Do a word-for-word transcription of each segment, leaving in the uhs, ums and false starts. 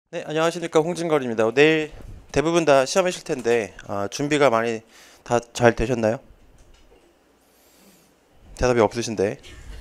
네, 안녕하십니까. 홍진걸입니다. 내일 대부분 다 시험이실 텐데 아, 준비가 많이 다 잘 되셨나요? 대답이 없으신데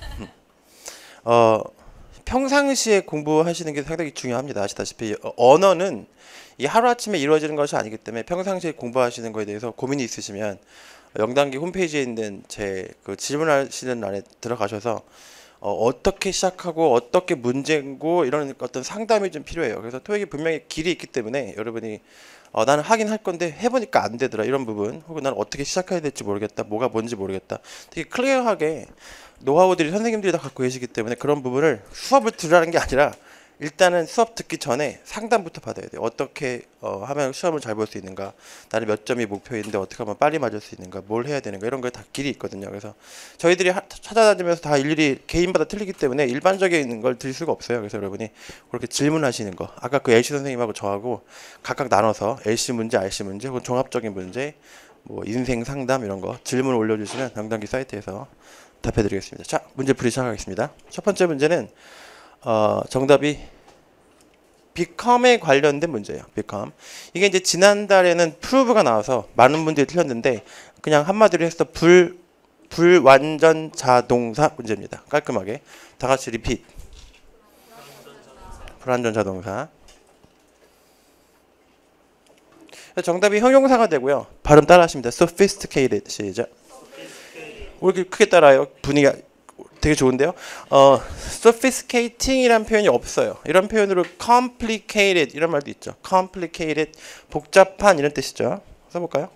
어, 평상시에 공부하시는 게 상당히 중요합니다. 아시다시피 어, 언어는 이 하루아침에 이루어지는 것이 아니기 때문에 평상시에 공부하시는 것에 대해서 고민이 있으시면 영단기 홈페이지에 있는 제 그 질문하시는欄에 들어가셔서 어, 어떻게 시작하고 어떻게 문제고 이런 어떤 상담이 좀 필요해요. 그래서 토익이 분명히 길이 있기 때문에 여러분이 어, 나는 하긴 할 건데 해보니까 안 되더라 이런 부분, 혹은 나는 어떻게 시작해야 될지 모르겠다, 뭐가 뭔지 모르겠다, 되게 클리어하게 노하우들이 선생님들이 다 갖고 계시기 때문에 그런 부분을 수업을 들으라는 게 아니라 일단은 수업 듣기 전에 상담부터 받아야 돼요. 어떻게 어, 하면 시험을 잘 볼 수 있는가, 나는 몇 점이 목표인데 어떻게 하면 빨리 맞을 수 있는가, 뭘 해야 되는가, 이런 거에 다 길이 있거든요. 그래서 저희들이 하, 찾아다니면서 다 일일이 개인마다 틀리기 때문에 일반적인 걸 드릴 수가 없어요. 그래서 여러분이 그렇게 질문하시는 거, 아까 그 엘씨 선생님하고 저하고 각각 나눠서 엘씨 문제, 알씨 문제, 혹은 종합적인 문제, 뭐 인생 상담 이런 거 질문 올려주시면 영단기 사이트에서 답해드리겠습니다. 자, 문제 풀이 시작하겠습니다. 첫 번째 문제는 어, 정답이 become에 관련된 문제예요. become. 이게 이제 지난달에는 prove가 나와서 많은 분들이 틀렸는데 그냥 한마디로 해서 불 불완전 자동사 문제입니다. 깔끔하게 다 같이 리핏. 불완전 자동사. 정답이 형용사가 되고요. 발음 따라하십니다. sophisticated. 시작. 왜 이렇게 크게 따라요? 분위기가 되게 좋은데요. 어, sophisticating이란 표현이 없어요. 이런 표현으로 complicated 이런 말도 있죠. complicated, 복잡한 이런 뜻이죠. 써볼까요?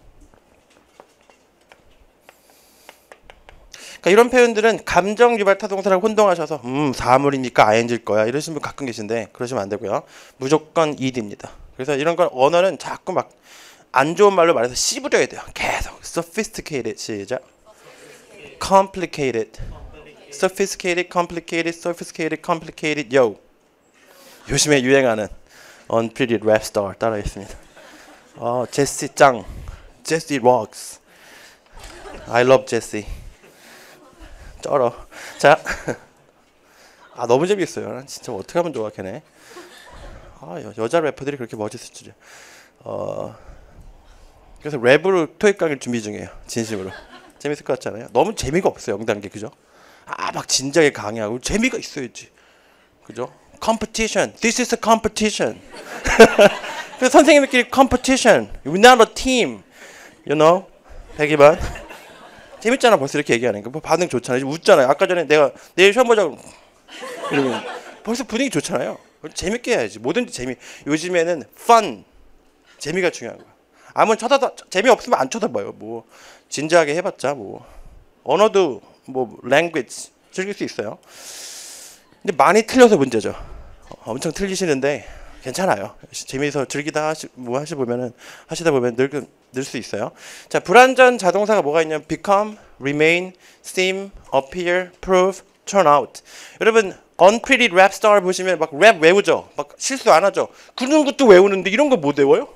그러니까 이런 표현들은 감정 유발 타동사랑 혼동하셔서 음 사물이니까 아이엔지일 거야 이러시는 분 가끔 계신데 그러시면 안 되고요. 무조건 ed입니다. 그래서 이런 건 언어는 자꾸 막 안 좋은 말로 말해서 씹으려야 돼요. 계속 sophisticated. 시작. complicated. sophisticated, complicated, sophisticated, complicated, yo. 요즘에 유행하는 unpretty rap star 따라했습니다. 어, 제시 짱, 제시 rocks. I love 제시. 쩔어. 자, 아 너무 재밌어요. 난 진짜 어떻게 하면 좋아 걔네. 아 여, 여자 래퍼들이 그렇게 멋있을 줄이야. 어, 그래서 랩으로 토익 강의를 준비 중이에요. 진심으로. 재밌을 것 같지 않아요? 너무 재미가 없어요. 영단계 그죠? 아 막 진작에 강의하고 재미가 있어야지. 그죠? competition. This is a competition. 그래서 선생님들끼리 competition. We're not a team. You know? 백이반. 재밌잖아. 벌써 이렇게 얘기하니까. 뭐 반응 좋잖아요. 웃잖아요. 아까 전에 내가 내일 시험 보자고 이러면 벌써 분위기 좋잖아요. 재밌게 해야지. 뭐든지 재미. 요즘에는 fun. 재미가 중요한 거야. 아무리 쳐다다 재미없으면 안 쳐다봐요. 뭐 진지하게 해봤자 뭐 언어도 뭐 language 즐길 수 있어요. 근데 많이 틀려서 문제죠. 어, 엄청 틀리시는데 괜찮아요. 재미있어 즐기다 하시, 뭐 하시 보면은 하시다 보면 늘 늘 수 있어요. 자, 불완전 자동사가 뭐가 있냐면 become, remain, seem, appear, prove, turn out. 여러분 unpretty rap star 보시면 막 랩 외우죠. 막 실수 안 하죠. 그런 것도 외우는데 이런 거 못 외워요?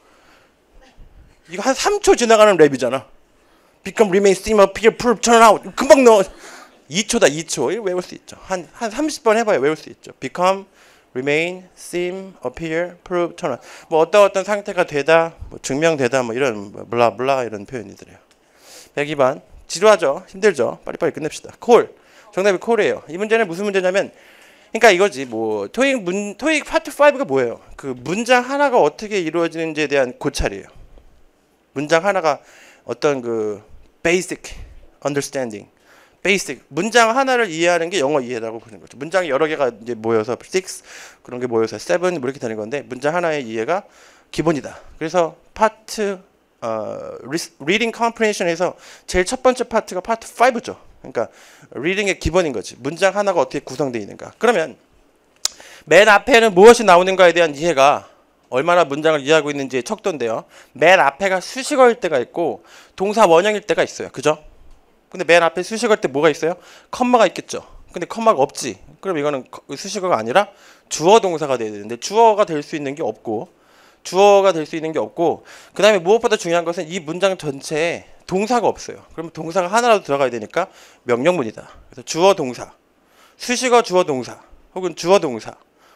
이거 한 삼 초 지나가는 랩이잖아. become, remain, seem, appear, prove, turn out. 금방 넣어. 이 초다 이 초. 이거 외울 수 있죠. 한, 한 삼십 번 해봐야 외울 수 있죠. become, remain, seem, appear, prove, turn out. 뭐 어떤 어떤 상태가 되다, 뭐 증명되다, 뭐 이런 블라 블라 이런 표현이들이에요. 백이반. 지루하죠? 힘들죠? 빨리빨리 끝냅시다. 콜. 정답이 콜이에요. 이 문제는 무슨 문제냐면, 그러니까 이거지. 뭐 토익 문 토익 파트 오가 뭐예요? 그 문장 하나가 어떻게 이루어지는지에 대한 고찰이에요. 문장 하나가 어떤 그 basic understanding, basic 문장 하나를 이해하는 게 영어 이해라고 보는 거죠. 문장이 여러 개가 이제 모여서 six 그런 게 모여서 seven 뭐 이렇게 되는 건데 문장 하나의 이해가 기본이다. 그래서 파트 어, reading comprehension에서 제일 첫 번째 파트가 파트 오죠. 그러니까 reading의 기본인 거지. 문장 하나가 어떻게 구성되어 있는가. 그러면 맨 앞에는 무엇이 나오는가에 대한 이해가 얼마나 문장을 이해하고 있는지의 척도인데요. 맨 앞에가 수식어일 때가 있고 동사 원형일 때가 있어요. 그죠? 근데 맨 앞에 수식어일 때 뭐가 있어요? 컴마가 있겠죠. 근데 컴마가 없지. 그럼 이거는 수식어가 아니라 주어 동사가 돼야 되는데 주어가 될 수 있는 게 없고 주어가 될 수 있는 게 없고 그 다음에 무엇보다 중요한 것은 이 문장 전체에 동사가 없어요. 그러면 동사가 하나라도 들어가야 되니까 명령문이다. 그래서 주어 동사, 수식어 주어 동사 혹은 주어 동사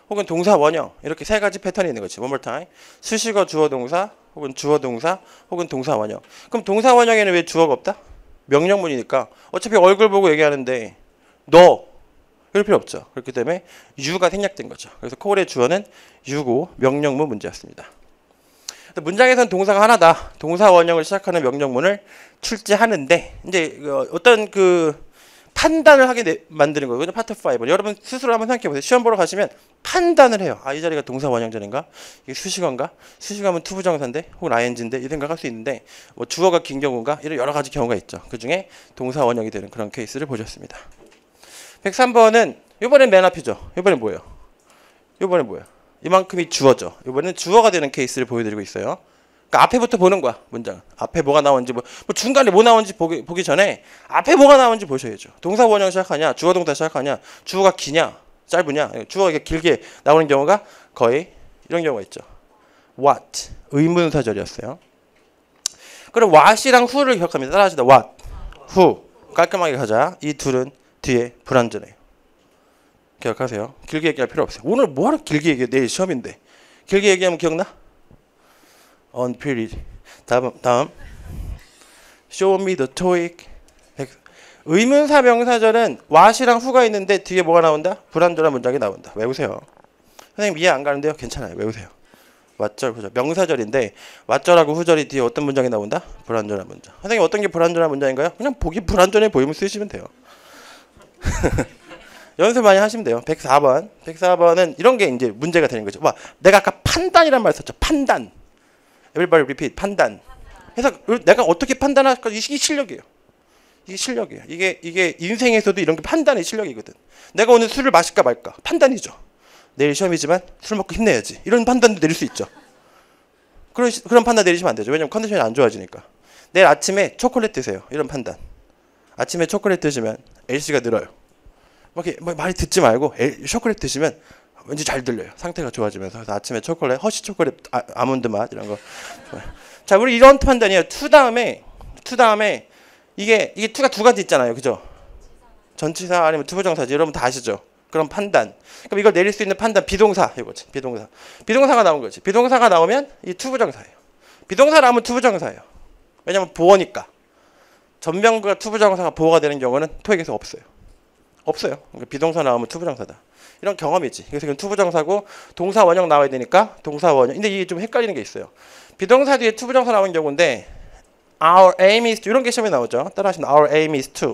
혹은 동사 원형 이렇게 세 가지 패턴이 있는 거지. One more time. 수식어 주어 동사 혹은 주어 동사 혹은 동사 원형. 그럼 동사 원형에는 왜 주어가 없다? 명령문이니까 어차피 얼굴 보고 얘기하는데 너 이럴 필요 없죠. 그렇기 때문에 you가 생략된 거죠. 그래서 콜의 주어는 you고 명령문 문제였습니다. 문장에서는 동사가 하나다. 동사 원형을 시작하는 명령문을 출제하는데 이제 어떤 그 판단을 하게 내, 만드는 거예요. 파트 오는 여러분 스스로 한번 생각해 보세요. 시험 보러 가시면 판단을 해요. 아, 이 자리가 동사 원형절인가? 이게 수식어인가? 수식어면 투부정사인데 혹은 아이엔지인데 이 생각할 수 있는데 뭐 주어가 긴 경우인가? 이런 여러 가지 경우가 있죠. 그 중에 동사 원형이 되는 그런 케이스를 보셨습니다. 백삼 번은 이번엔 맨 앞이죠. 이번엔 뭐예요? 이번엔 뭐예요? 이만큼이 주어죠. 이번엔 주어가 되는 케이스를 보여드리고 있어요. 그러니까 앞에부터 보는 거야. 문장 앞에 뭐가 나오는지 뭐, 뭐 중간에 뭐 나오는지 보기, 보기 전에 앞에 뭐가 나오는지 보셔야죠. 동사 원형 시작하냐 주어 동사 시작하냐 주어가 기냐 짧으냐 주어가 길게 나오는 경우가 거의 이런 경우가 있죠. what 의문사절이었어요. 그럼 what이랑 who를 기억합니다. 따라하시다. what, who 깔끔하게 가자. 이 둘은 뒤에 불완전해요. 기억하세요. 길게 얘기할 필요 없어요. 오늘 뭐하러 길게 얘기해. 내일 시험인데 길게 얘기하면 기억나? on period. 다음 다음. show me the 토익. 의문사 명사절은 what이랑 who가 있는데 뒤에 뭐가 나온다? 불완전한 문장이 나온다. 외우세요. 선생님 이해 안 가는데요? 괜찮아요. 외우세요. 왓절 후절 명사절인데 왓절하고 후절이 뒤에 어떤 문장이 나온다? 불완전한 문장. 선생님 어떤 게 불완전한 문장인가요? 그냥 보기 불완전해 보이면 쓰시면 돼요. 연습 많이 하시면 돼요. 백사 번. 백사 번은 이런 게 이제 문제가 되는 거죠. 와, 내가 아까 판단이란 말 썼죠. 판단. Everybody repeat. 판단. 그래서 내가 어떻게 판단할까? 이게 실력이에요. 이게 실력이에요. 이게 이게 인생에서도 이런 게 판단의 실력이거든. 내가 오늘 술을 마실까 말까? 판단이죠. 내일 시험이지만 술 먹고 힘내야지. 이런 판단도 내릴 수 있죠. 그런 그런 판단 내리시면 안 되죠. 왜냐면 컨디션이 안 좋아지니까. 내일 아침에 초콜릿 드세요. 이런 판단. 아침에 초콜릿 드시면 엘씨가 늘어요. 막 이렇게 막 말이 듣지 말고 엘, 초콜릿 드시면 왠지 잘 들려요. 상태가 좋아지면서. 그래서 아침에 초콜릿, 허쉬 초콜릿, 아, 아몬드 맛 이런 거. 자, 우리 이런 판단이에요. to 다음에 to 다음에 이게 이게 to가 두 가지 있잖아요. 그죠? 전치사 아니면 투부정사지. 여러분 다 아시죠? 그런 판단. 그럼 이걸 내릴 수 있는 판단 비동사 이거지. 비동사. 비동사가 나온 거지. 비동사가 나오면 이 투부정사예요. 비동사 나오면 투부정사예요. 왜냐면 보어니까. 전명구가 투부정사가 보어가 되는 경우는 토익에서 없어요. 없어요. 그러니까 비동사 나오면 투부정사다. 이런 경험이지. 그래서 이건 투부정사고 동사 원형 나와야 되니까 동사 원형. 근데 이게 좀 헷갈리는 게 있어요. 비동사 뒤에 투부정사 나오는 경우인데 our aim is to 이런 게 시험에 나오죠. 따라하시면 our aim is to.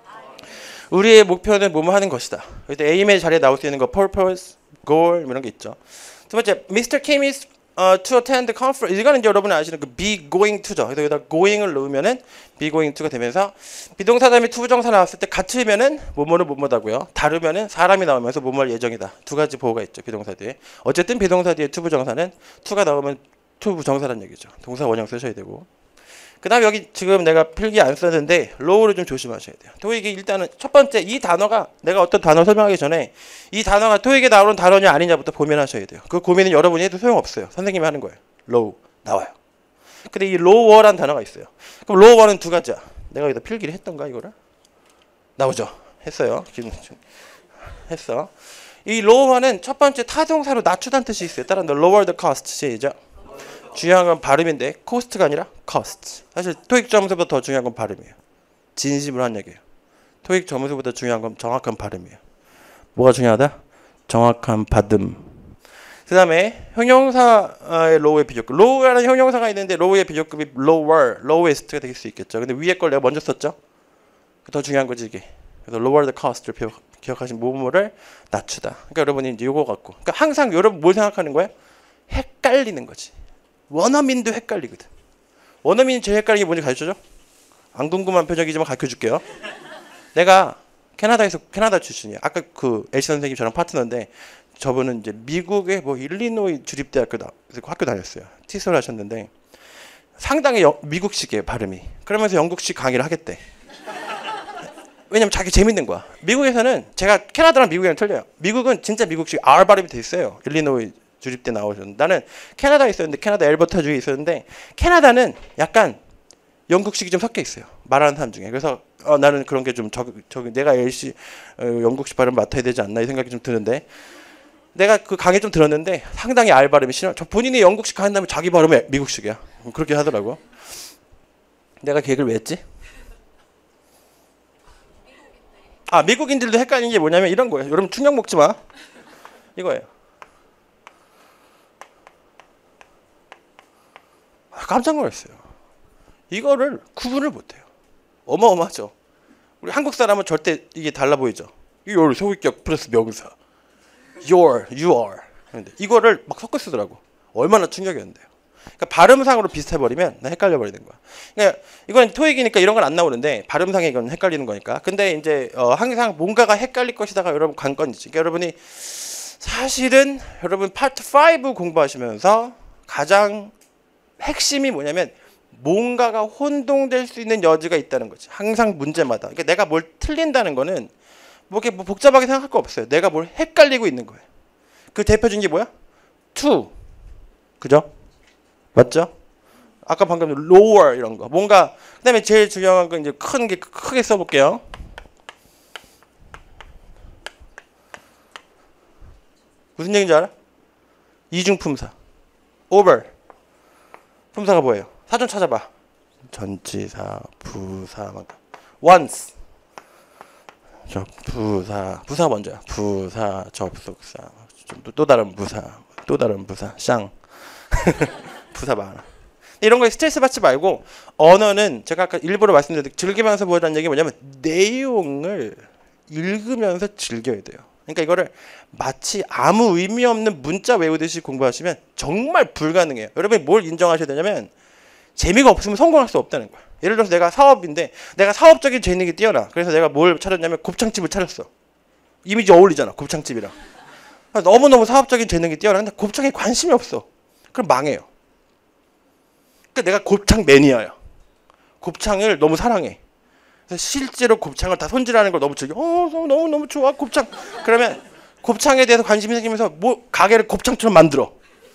우리의 목표는 뭐뭐 하는 것이다. 그때 aim의 자리에 나올 수 있는 거 purpose, goal 이런 게 있죠. 두 번째, 미스터 Kim is uh, to attend the conference. 이거는 이제 여러분이 아시는 그 be going to죠. 그래서 여기다 going을 넣으면은 be going to가 되면서 비동사 다음에 투부정사 나왔을 때 같으면은 뭐뭐는 뭐뭐다고요. 다르면은 사람이 나오면서 뭐뭐할 예정이다. 두 가지 보호가 있죠. 비동사 뒤에. 어쨌든 비동사 뒤에 투부정사는 to가 나오면 투부정사라는 얘기죠. 동사 원형 쓰셔야 되고. 그 다음에 여기 지금 내가 필기 안 썼는데 low를 좀 조심하셔야 돼요. 토익이 일단은 첫 번째 이 단어가 내가 어떤 단어 설명하기 전에 이 단어가 토익에 나오는 단어냐 아니냐부터 고민하셔야 돼요. 그 고민은 여러분이 해도 소용없어요. 선생님이 하는 거예요. low 나와요. 근데 이 lower란 단어가 있어요. 그럼 lower는 두 가지야. 내가 여기다 필기를 했던가 이거를? 나오죠. 했어요. 지금 했어. 이 lower는 첫 번째 타동사로 낮추다는 뜻이 있어요. 따라 lower the cost 시작. 중요한 건 발음인데 코스트가 아니라 cost. 사실 토익 점수보다 더 중요한 건 발음이에요. 진심으로 한 얘기예요. 토익 점수보다 중요한 건 정확한 발음이에요. 뭐가 중요하다? 정확한 발음. 그 다음에 형용사의 low의 비교급. low라는 형용사가 있는데 low의 비교급이 lower, lowest가 될 수 있겠죠. 근데 위에 걸 내가 먼저 썼죠? 더 중요한 거지 이게. 그래서 lower the cost를 기억하신 모모를 낮추다. 그러니까 여러분이 이제 요거 갖고. 그러니까 항상 여러분 뭘 생각하는 거예요? 헷갈리는 거지. 원어민도 헷갈리거든. 원어민이 제일 헷갈리는 게 뭔지 가르쳐줘? 안 궁금한 표정이지만 가르쳐줄게요. 내가 캐나다에서 캐나다 출신이야. 아까 그 엘씨 선생님 저랑 파트너인데 저분은 이제 미국의 뭐 일리노이 주립대학교 나, 학교 다녔어요. 티솔 하셨는데 상당히 여, 미국식이에요 발음이. 그러면서 영국식 강의를 하겠대. 왜냐면 자기 재밌는 거야. 미국에서는 제가 캐나다랑 미국이랑 틀려요. 미국은 진짜 미국식 R 발음이 돼 있어요. 일리노이 주립대 나오셨는데 나는 캐나다에 있었는데 캐나다 엘버타주에 있었는데 캐나다는 약간 영국식이 좀 섞여 있어요. 말하는 사람 중에. 그래서 어, 나는 그런 게 좀 저, 저, 내가 엘씨 어, 영국식 발음 맡아야 되지 않나 이 생각이 좀 드는데 내가 그 강의 좀 들었는데 상당히 알 발음이 싫어. 저 본인이 영국식 한다면 자기 발음이 미국식이야. 그렇게 하더라고. 내가 계획을 왜 했지? 아, 미국인들도 헷갈리는 게 뭐냐면 이런 거예요. 여러분 충격 먹지 마. 이거예요. 아, 깜짝 놀랐어요. 이거를 구분을 못해요. 어마어마하죠. 우리 한국 사람은 절대 이게 달라 보이죠. your 소유격 플러스 명사. your, you are. 근데 이거를 막 섞어 쓰더라고. 얼마나 충격이었는데요. 그러니까 발음상으로 비슷해버리면 나 헷갈려 버리는 거야. 그러니까 이건 토익이니까 이런 건 안 나오는데 발음상에 이건 헷갈리는 거니까. 근데 이제 어 항상 뭔가가 헷갈릴 것이다가 여러분 관건이지. 그러니까 여러분이 사실은 여러분 파트 오 공부하시면서 가장 핵심이 뭐냐면 뭔가가 혼동될 수 있는 여지가 있다는 거지. 항상 문제마다. 그러니까 내가 뭘 틀린다는 거는 뭐 이렇게 뭐 복잡하게 생각할 거 없어요. 내가 뭘 헷갈리고 있는 거예요. 그 대표적인 게 뭐야? to. 그죠? 맞죠? 아까 방금 lower 이런 거. 뭔가 그다음에 제일 중요한 건 이제 큰 게 크게 써 볼게요. 무슨 얘기인지 알아? 이중품사. over. 품사가 뭐예요? 사전 찾아봐. 전치사, 부사, once. 저 부사, 부사가 먼저야. 부사, 접속사, 또, 또 다른 부사, 또 다른 부사, 쌍. 부사 많아. 이런 거에 스트레스 받지 말고 언어는 제가 아까 일부러 말씀드렸는데 즐기면서 보여주는 얘기 뭐냐면 내용을 읽으면서 즐겨야 돼요. 그러니까 이거를 마치 아무 의미 없는 문자 외우듯이 공부하시면 정말 불가능해요. 여러분이 뭘 인정하셔야 되냐면 재미가 없으면 성공할 수 없다는 거야. 예를 들어서 내가 사업인데 내가 사업적인 재능이 뛰어나. 그래서 내가 뭘 차렸냐면 곱창집을 차렸어. 이미지 어울리잖아. 곱창집이랑. 너무너무 사업적인 재능이 뛰어나. 근데 곱창에 관심이 없어. 그럼 망해요. 그러니까 내가 곱창 매니아야. 곱창을 너무 사랑해. 그래서 실제로 곱창을 다 손질하는 걸 너무 즐겨. 어, 너무 너무 좋아 곱창. 그러면 곱창에 대해서 관심이 생기면서 뭐 가게를 곱창처럼 만들어.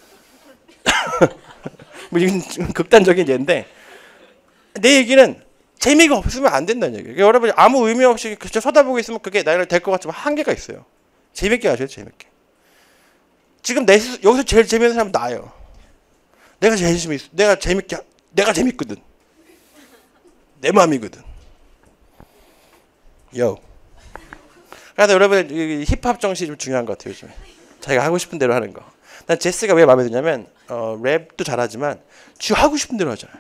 뭐 이건 극단적인 예인데 내 얘기는 재미가 없으면 안 된다는 얘기예요. 그러니까 여러분이 아무 의미 없이 그저 쳐다보고 있으면 그게 나를 될 것 같지만 한계가 있어요. 재밌게 하셔요. 재밌게. 지금 내 여기서 제일 재밌는 사람은 나예요. 내가 제일 재밌어. 내가 재밌게 내가 재밌거든. 내 마음이거든. 요. 그래서 여러분 힙합 정신이 좀 중요한 것 같아요. 요즘에 자기가 하고 싶은 대로 하는 거. 난 제스가 왜 마음에 드냐면 어, 랩도 잘하지만 쥐 하고 싶은 대로 하잖아요.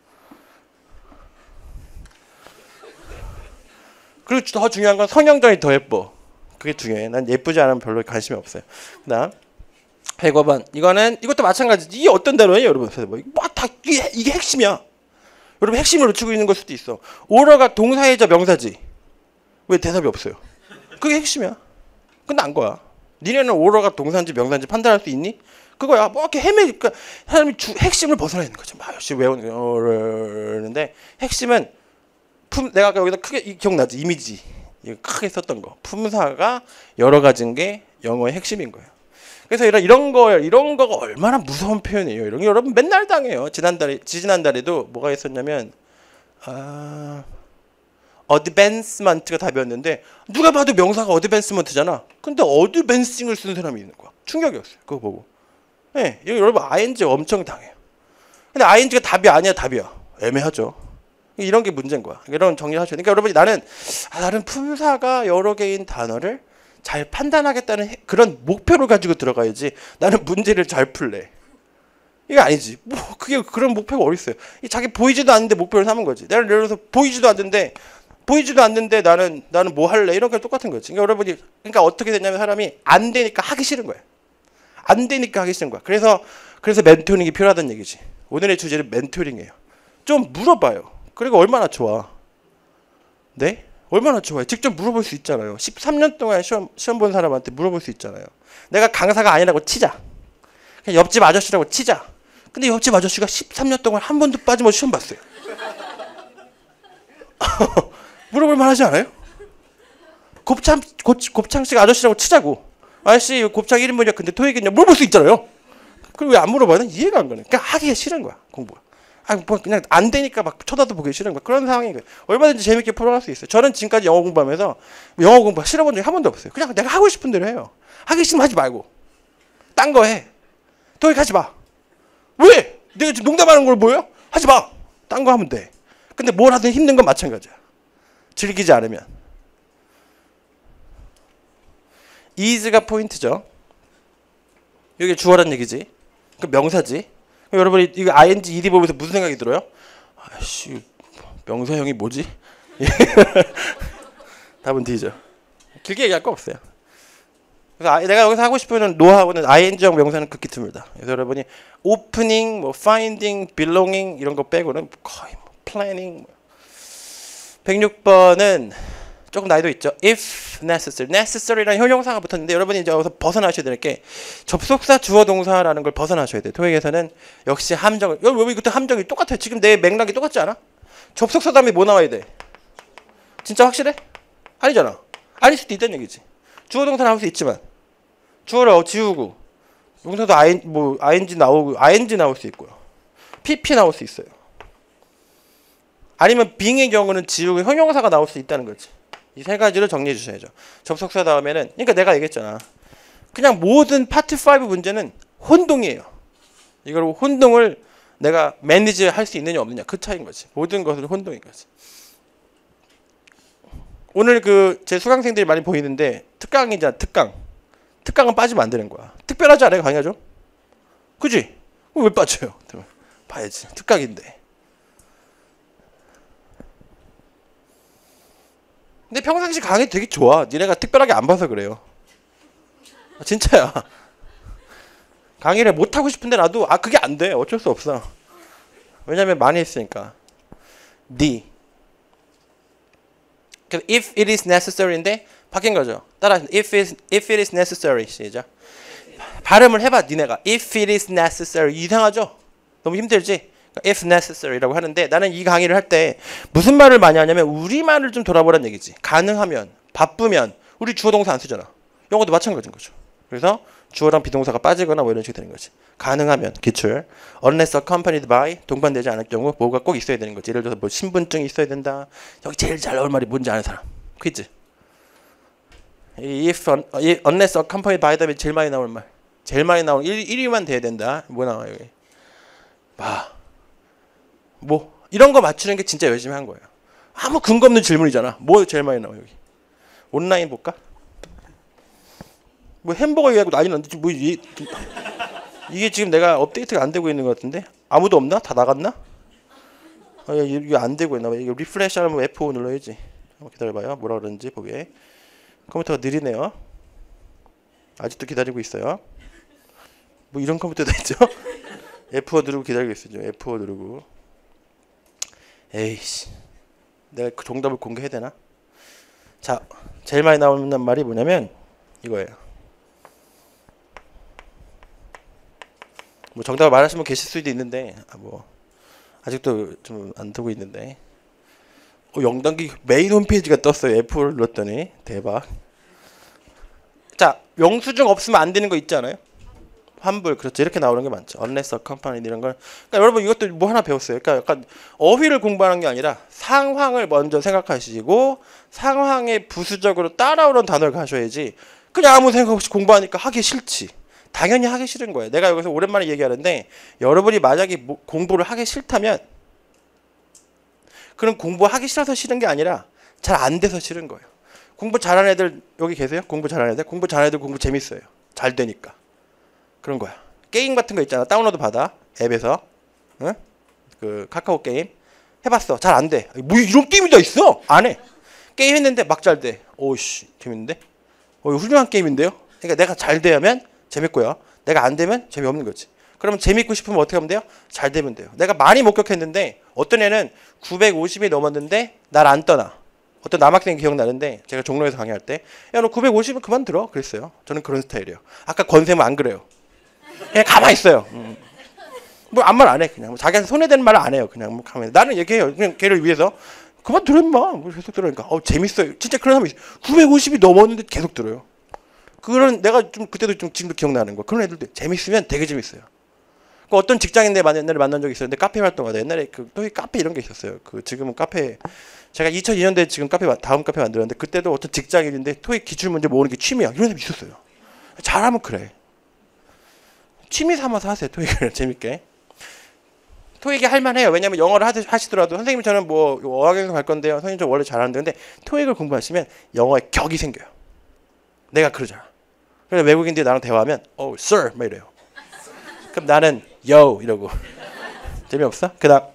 그리고 더 중요한 건 성형전이 더 예뻐. 그게 중요해. 난 예쁘지 않으면 별로 관심이 없어요. 그다음 백오 번 이거는 이것도 마찬가지. 이게 어떤 단어예요, 여러분? 뭐 다 이게, 이게 핵심이야. 여러분 핵심을 놓치고 있는 걸 수도 있어. 오러가 동사이자 명사지. 왜 대답이 없어요? 그게 핵심이야. 근데 안 거야. 니네는 오러가 동사인지 명사인지 판단할 수 있니? 그거야. 뭐 이렇게 헤매니까 사람이 주, 핵심을 벗어나는 거죠. 막 열심히 외우는데 핵심은 품 내가 아까 여기다 크게 기억나지? 이미지 이거 크게 썼던 거. 품사가 여러 가지인 게 영어의 핵심인 거예요. 그래서 이런 이런 거 이런 거가 얼마나 무서운 표현이에요. 이런 게 여러분 맨날 당해요. 지난달에 지지난달에도 뭐가 있었냐면 아 어드밴스먼트가 답이었는데 누가 봐도 명사가 어드밴스먼트잖아. 근데 어드밴싱을 쓰는 사람이 있는 거야. 충격이었어요. 그거 보고. 네, 이거 여러분 아이엔지 엄청 당해요. 근데 아이엔지가 답이 아니야, 답이야. 애매하죠. 이런 게 문제인 거야. 이런 정리를 하셔야 돼. 그러니까 여러분이 나는 아, 나는 품사가 여러 개인 단어를 잘 판단하겠다는 그런 목표를 가지고 들어가야지. 나는 문제를 잘 풀래. 이게 아니지. 뭐 그게 그런 목표가 어디 있어요? 자기 보이지도 않는데 목표를 삼은 거지. 내가 예를 들어서 보이지도 않는데 보이지도 않는데 나는 나는 뭐 할래? 이런 게 똑같은 거지. 그러니까 여러분이 그러니까 어떻게 되냐면 사람이 안 되니까 하기 싫은 거야. 안 되니까 하기 싫은 거야. 그래서 그래서 멘토링이 필요하다는 얘기지. 오늘의 주제는 멘토링이에요. 좀 물어봐요. 그리고 얼마나 좋아. 네? 얼마나 좋아요. 직접 물어볼 수 있잖아요. 십삼 년 동안 시험, 시험 본 사람한테 물어볼 수 있잖아요. 내가 강사가 아니라고 치자. 그냥 옆집 아저씨라고 치자. 근데 옆집 아저씨가 십삼 년 동안 한 번도 빠짐없이 시험 봤어요. 물어볼 만하지 않아요? 곱창, 곱, 곱창식 아저씨라고 치자고. 아저씨 곱창 일 인분이야. 근데 토익이냐? 물어볼 수 있잖아요. 그리고 왜 안 물어봐요? 난 이해가 안 가네. 그러니까 하기가 싫은 거야. 공부가. 아, 뭐 그냥 안 되니까 막 쳐다보기 싫은 거야. 그런 상황인 거예요. 얼마든지 재밌게 풀어갈 수 있어요. 저는 지금까지 영어 공부하면서 영어 공부 싫어본 적이 한 번도 없어요. 그냥 내가 하고 싶은 대로 해요. 하기 싫으면 하지 말고. 딴 거 해. 토익 하지 마. 왜? 내가 지금 농담하는 걸 보여? 하지 마. 딴 거 하면 돼. 근데 뭘 하든 힘든 건 마찬가지야. 즐기지 않으면. is가 포인트죠. 이게 주어란 얘기지. 그 명사지. 여러분이 이거 ing, ed 보면서 무슨 생각이 들어요? 아씨, 명사형이 뭐지? 답은 D죠. 길게 얘기할 거 없어요. 그래서 내가 여기서 하고 싶은 노하우는 ing형 명사는 극히 드물다. 그래서 여러분이 opening, 뭐 finding, belonging 이런 거 빼고는 거의 뭐 planning. 백육 번은 조금 나이도 있죠. if necessary. necessary라는 형용사가 붙었는데 여러분이 이제 여기서 벗어나셔야 될 게 접속사 주어 동사라는 걸 벗어나셔야 돼요. 토익에서는 역시 함정을. 여러분 이것도 함정이 똑같아요. 지금 내 맥락이 똑같지 않아? 접속사 다음에 뭐 나와야 돼? 진짜 확실해? 아니잖아. 아닐 수도 있다는 얘기지. 주어 동사 나올 수 있지만 주어를 지우고 동사도 ing, 뭐 ing 나오고 ing 나올 수 있고요. pp 나올 수 있어요. 아니면 being의 경우는 지우고 형용사가 나올 수 있다는 거지. 이 세 가지를 정리해 주셔야죠. 접속사 다음에는 그러니까 내가 얘기했잖아. 그냥 모든 파트 오 문제는 혼동이에요. 이걸 혼동을 내가 매니지 할 수 있느냐 없느냐 그 차이인 거지. 모든 것을 혼동인 거지. 오늘 그 제 수강생들이 많이 보이는데 특강이잖아. 특강. 특강은 빠지면 안 되는 거야. 특별하지 않아요? 강의가 좀? 그지? 왜 빠져요? 봐야지. 특강인데. 근데 평상시 강의 되게 좋아. 니네가 특별하게 안 봐서 그래요. 아, 진짜야. 강의를 못하고 싶은데 나도 아 그게 안 돼. 어쩔 수 없어. 왜냐면 많이 했으니까. D. 그래서 if it is necessary인데 바뀐 거죠. 따라 if it, if it is necessary 시작. 발음을 해봐 니네가. if it is necessary 이상하죠? 너무 힘들지? if necessary라고 하는데 나는 이 강의를 할 때 무슨 말을 많이 하냐면 우리말을 좀 돌아보란 얘기지. 가능하면, 바쁘면 우리 주어 동사 안 쓰잖아. 영어도 마찬가지인 거죠. 그래서 주어랑 비동사가 빠지거나 뭐 이런 식이 되는 거지. 가능하면 기출. unless accompanied by 동반되지 않을 경우 뭐가 꼭 있어야 되는 거지. 예를 들어서 뭐 신분증이 있어야 된다. 여기 제일 잘 나올 말이 뭔지 아는 사람. 퀴즈. if unless accompanied by 다음에 제일 많이 나오는 말. 제일 많이 나오는 일 위만 돼야 된다. 뭐 나와요 여기. 봐. 뭐 이런 거 맞추는 게 진짜 열심히 한 거예요. 아무 근거 없는 질문이잖아. 뭐 제일 많이 나와 여기. 온라인 볼까? 뭐 햄버거 얘기하고 난리 났는데 뭐 이, 이게 지금 내가 업데이트가 안 되고 있는 것 같은데 아무도 없나? 다 나갔나? 아, 이게 안 되고 있나 봐. 이거 리프레시 하려면 에프 오 눌러야지. 한번 기다려봐요. 뭐라 그러는지 보게. 컴퓨터가 느리네요. 아직도 기다리고 있어요. 뭐 이런 컴퓨터도 있죠? 에프 오 누르고 기다리고 있어요. 에프 오 누르고. 에이씨, 내가 그 정답을 공개해야 되나? 자, 제일 많이 나오는 말이 뭐냐면 이거예요. 뭐 정답을 말하시면 계실 수도 있는데 아, 뭐 아직도 좀 안 뜨고 있는데 어, 영단기 메인 홈페이지가 떴어요. 에프를 눌렀더니 대박. 자, 영수증 없으면 안 되는 거 있지 않아요? 환불, 그렇죠. 이렇게 나오는 게 많죠. unless accompanied 이런 걸. 그러니까 여러분 이것도 뭐 하나 배웠어요. 그러니까 약간 어휘를 공부하는 게 아니라 상황을 먼저 생각하시고 상황에 부수적으로 따라오는 단어를 가셔야지. 그냥 아무 생각 없이 공부하니까 하기 싫지. 당연히 하기 싫은 거예요. 내가 여기서 오랜만에 얘기하는데 여러분이 만약에 뭐 공부를 하기 싫다면 그럼 공부하기 싫어서 싫은 게 아니라 잘 안 돼서 싫은 거예요. 공부 잘하는 애들 여기 계세요? 공부 잘하는 애들? 공부 잘하는 애들 공부 재밌어요. 잘 되니까. 그런 거야. 게임 같은 거 있잖아. 다운로드 받아. 앱에서. 응? 그 카카오 게임. 해봤어. 잘 안 돼. 뭐 이런 게임이 다 있어? 안 해. 게임 했는데 막 잘 돼. 오씨 재밌는데? 어, 훌륭한 게임인데요? 그러니까 내가 잘 되면 재밌고요. 내가 안 되면 재미없는 거지. 그러면 재밌고 싶으면 어떻게 하면 돼요? 잘 되면 돼요. 내가 많이 목격했는데 어떤 애는 구백오십이 넘었는데 날 안 떠나. 어떤 남학생 기억나는데 제가 종로에서 강의할 때 야 너 구백오십은 그만 들어 그랬어요. 저는 그런 스타일이에요. 아까 권쌤은 안 그래요. 그냥 가만히 있어요. 음. 뭐 아무 말 안 해. 그냥 자기한테 손해되는 말을 안 해요. 그냥 뭐 가만히. 나는 얘기해요. 그냥 걔를 위해서 그만 들어 임마. 뭐 계속 들으니까 어 재밌어요. 진짜 그런 사람이 있어요. 구백오십이 넘었는데 계속 들어요. 그런 내가 좀 그때도 좀 지금도 기억나는 거. 그런 애들도 재밌으면 되게 재밌어요. 그 어떤 직장인들 옛날에 만난 적이 있었는데 카페 활동하다 옛날에 그 또 카페 이런 게 있었어요. 그 지금은 카페 제가 이천이 년도에 지금 카페 다음 카페 만들었는데 그때도 어떤 직장인인데 토익 기출 문제 모으는 게 취미야. 이런 사람이 있었어요. 잘하면 그래. 취미 삼아서 하세요. 토익을 재밌게. 토익이 할만해요. 왜냐면 영어를 하시, 하시더라도 선생님 저는 뭐 어학연수 갈 건데요. 선생님 저 원래 잘하는데 근데 토익을 공부하시면 영어에 격이 생겨요. 내가 그러잖아. 그래서 외국인들이 나랑 대화하면 oh sir 막 이래요. 그럼 나는 yo 이러고. 재미없어? 그 다음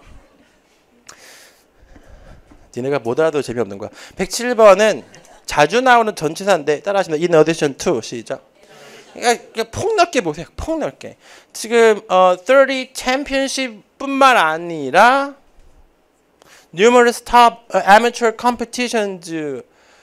니네가 못 알아도 재미없는 거야. 백칠 번은 자주 나오는 전치사인데 따라하시면 in addition to 시작. 그러니까 폭넓게 보세요. 폭넓게. 지금 어, 삼십 championship뿐만 아니라 numerous top amateur competitions를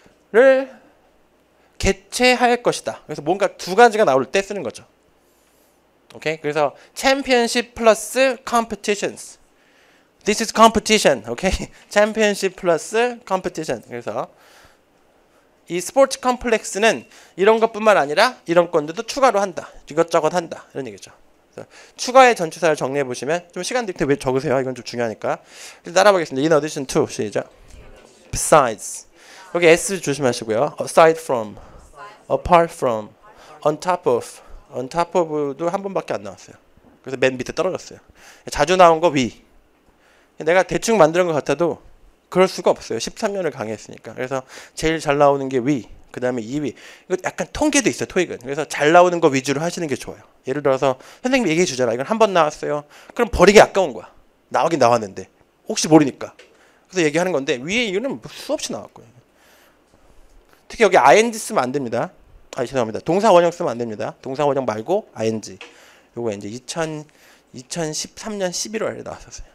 개최할 것이다. 그래서 뭔가 두 가지가 나올 때 쓰는 거죠. 오케이? 그래서 championship plus competitions. This is competition. 오케이? championship plus competition. 그래서 이 스포츠 컴플렉스는 이런 것뿐만 아니라 이런 건들도 추가로 한다. 이것저것 한다. 이런 얘기죠. 그래서 추가의 전치사를 정리해 보시면 좀 시간 될 때 왜 적으세요? 이건 좀 중요하니까. 따라보겠습니다. In addition to 시작. Besides. 여기 S 조심하시고요. Aside from, apart from, on top of. on top of도 한 번밖에 안 나왔어요. 그래서 맨 밑에 떨어졌어요. 자주 나온 거 위. 내가 대충 만드는 것 같아도 그럴 수가 없어요. 십삼 년을 강의했으니까. 그래서 제일 잘 나오는 게 위, 그 다음에 이 위. 이거 약간 통계도 있어요. 토익은. 그래서 잘 나오는 거 위주로 하시는 게 좋아요. 예를 들어서 선생님이 얘기해 주잖아. 이건 한 번 나왔어요. 그럼 버리기 아까운 거야. 나오긴 나왔는데 혹시 모르니까. 그래서 얘기하는 건데 위에 이유는 수없이 나왔고요. 특히 여기 아이엔지 쓰면 안 됩니다. 아 죄송합니다. 동사 원형 쓰면 안 됩니다. 동사 원형 말고 아이엔지. 요거 이제 이천십삼 년 십일월에 나왔었어요.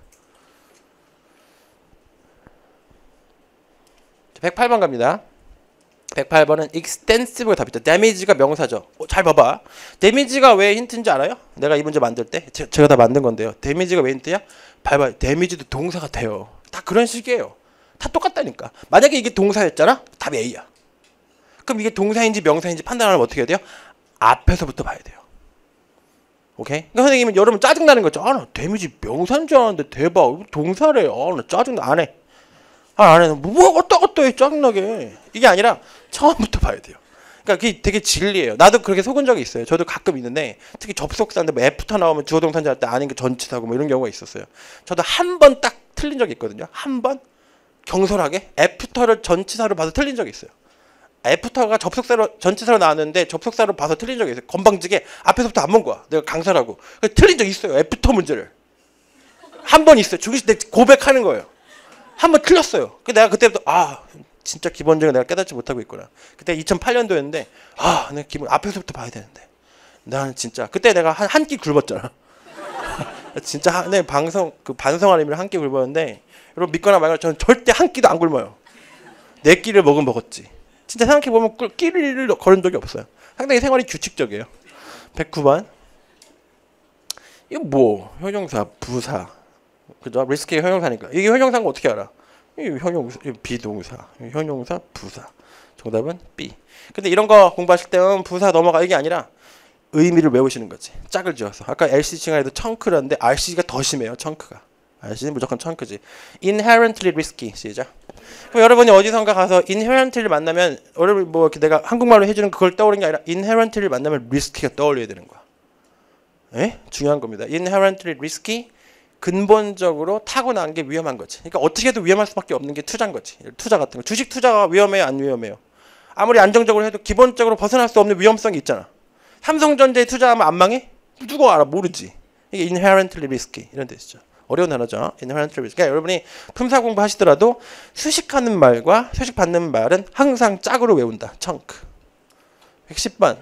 백팔 번 갑니다. 백팔 번은 extensive가 답이죠. damage가 명사죠. 어, 잘 봐봐. damage가 왜 힌트인지 알아요? 내가 이 문제 만들 때 제, 제가 다 만든 건데요. damage가 왜 힌트야? 봐봐. damage도 동사가 돼요. 다 그런 식이에요. 다 똑같다니까. 만약에 이게 동사였잖아? 답이 A야. 그럼 이게 동사인지 명사인지 판단하려면 어떻게 해야 돼요? 앞에서부터 봐야 돼요. 오케이? 그러니까 선생님은 여러분 짜증나는 거죠. 아, 나 damage 명사인 줄 알았는데 대박. 동사래. 아, 나 짜증나. 안 해. 아, 안 해. 뭐, 어떠, 어떠 해. 짜증나게. 이게 아니라 처음부터 봐야 돼요. 그러니까 그게 되게 진리예요. 나도 그렇게 속은 적이 있어요. 저도 가끔 있는데, 특히 접속사인데 뭐 애프터 나오면 주어 동사인지 할 때 아닌 게 전치사고 뭐 이런 경우가 있었어요. 저도 한 번 딱 틀린 적이 있거든요. 한 번 경솔하게 애프터를 전치사로 봐서 틀린 적이 있어요. 애프터가 접속사로, 전치사로 나왔는데 접속사로 봐서 틀린 적이 있어요. 건방지게 앞에서부터 안 본 거야. 내가 강사라고. 틀린 적 있어요. 애프터 문제를. 한 번 있어요. 중시 때 고백하는 거예요. 한 번 틀렸어요. 내가 그때부터 아 진짜 기본적으로 내가 깨닫지 못하고 있구나. 그때 이천팔 년도였는데 아 내가 기본 앞에서부터 봐야 되는데 나는 진짜 그때 내가 한 한 끼 굶었잖아. 진짜 한, 내 방송 그 반성할 의미로 한 끼 굶었는데 여러분 믿거나 말거나 저는 절대 한 끼도 안 굶어요. 네 끼를 먹은 먹었지. 진짜 생각해 보면 끼를 걸은 적이 없어요. 상당히 생활이 규칙적이에요. 백구 번 이거 뭐 형용사 부사. 그죠? 리스크의 형용사니까. 이게 형용사인 거 어떻게 알아? 이 형용사, 이 비동사, 이 형용사, 부사. 정답은 B. 근데 이런 거 공부하실 때는 부사 넘어가 이게 아니라 의미를 외우시는 거지. 짝을 지어서. 아까 엘씨 칭하에도 청크라는데 알씨가 더 심해요. 청크가. 알씨는 무조건 청크지. Inherently risky. 시작. 그럼 여러분이 어디선가 가서 inherently를 만나면 여러분 뭐 내가 한국말로 해주는 그걸 떠오르는 게 아니라 inherently를 만나면 risky가 떠올려야 되는 거야. 에? 중요한 겁니다. Inherently risky. 근본적으로 타고난 게 위험한 거지. 그러니까 어떻게 해도 위험할 수밖에 없는 게 투자인 거지. 투자 같은 거. 주식 투자가 위험해요? 안 위험해요? 아무리 안정적으로 해도 기본적으로 벗어날 수 없는 위험성이 있잖아. 삼성전자에 투자하면 안 망해? 누가 알아? 모르지. 이게 inherently risky 이런 뜻이죠. 어려운 단어죠. inherently risky. 그러니까 여러분이 품사 공부하시더라도 수식하는 말과 수식 받는 말은 항상 짝으로 외운다. chunk. 백십 번.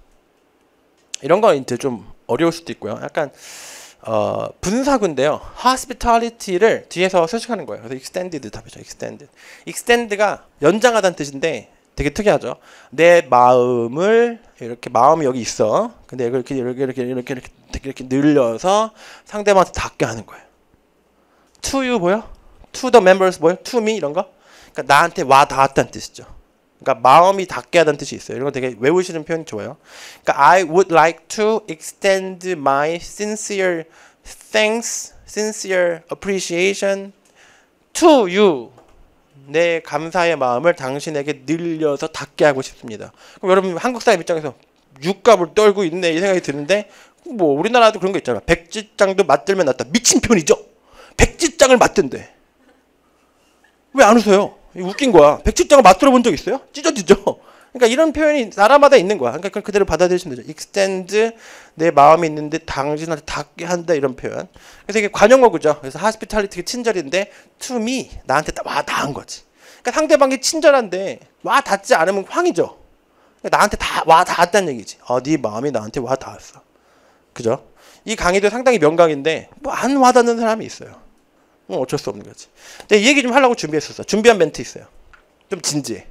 이런 거 이제 좀 어려울 수도 있고요. 약간 어, 분사구인데요. hospitality를 뒤에서 수식하는 거예요. 그래서 extended 답이죠. extended. extend가 연장하다는 뜻인데 되게 특이하죠. 내 마음을 이렇게 마음이 여기 있어. 근데 이렇게 이렇게 이렇게 이렇게 이렇게, 이렇게 늘려서 상대방한테 닿게 하는 거예요. to you 보여? to the members 보여? to me 이런 거? 그러니까 나한테 와 닿았다는 뜻이죠. 그러니까 마음이 닿게 하다는 뜻이 있어요. 이런 거 되게 외우시는 표현이 좋아요. 그러니까 I would like to extend my sincere thanks, sincere appreciation to you. 내 감사의 마음을 당신에게 늘려서 닿게 하고 싶습니다. 그럼 여러분 한국 사람 입장에서 육갑을 떨고 있네 이 생각이 드는데 뭐 우리나라도 그런 거 있잖아. 백지장도 맞들면 낫다. 미친 편이죠. 백지장을 맞든대. 왜 안 웃어요? 웃긴 거야. 백지장을 맞들어 본 적 있어요? 찢어지죠. 그러니까 이런 표현이 나라마다 있는 거야. 그러니까 그걸 그대로 받아들이시면 되죠. extend 내 마음이 있는데 당신한테 닿게 한다 이런 표현. 그래서 이게 관용어구죠. 그래서 hospitality가 친절인데 to me 나한테 와 닿은 거지. 그러니까 상대방이 친절한데 와 닿지 않으면 황이죠. 그러니까 나한테 다 와 닿았다는 얘기지. 어, 네 마음이 나한테 와 닿았어. 그죠? 이 강의도 상당히 명강인데 뭐 안 와닿는 사람이 있어요. 뭐 어쩔 수 없는 거지. 근데 이 얘기 좀 하려고 준비했었어. 준비한 멘트 있어요. 좀 진지해.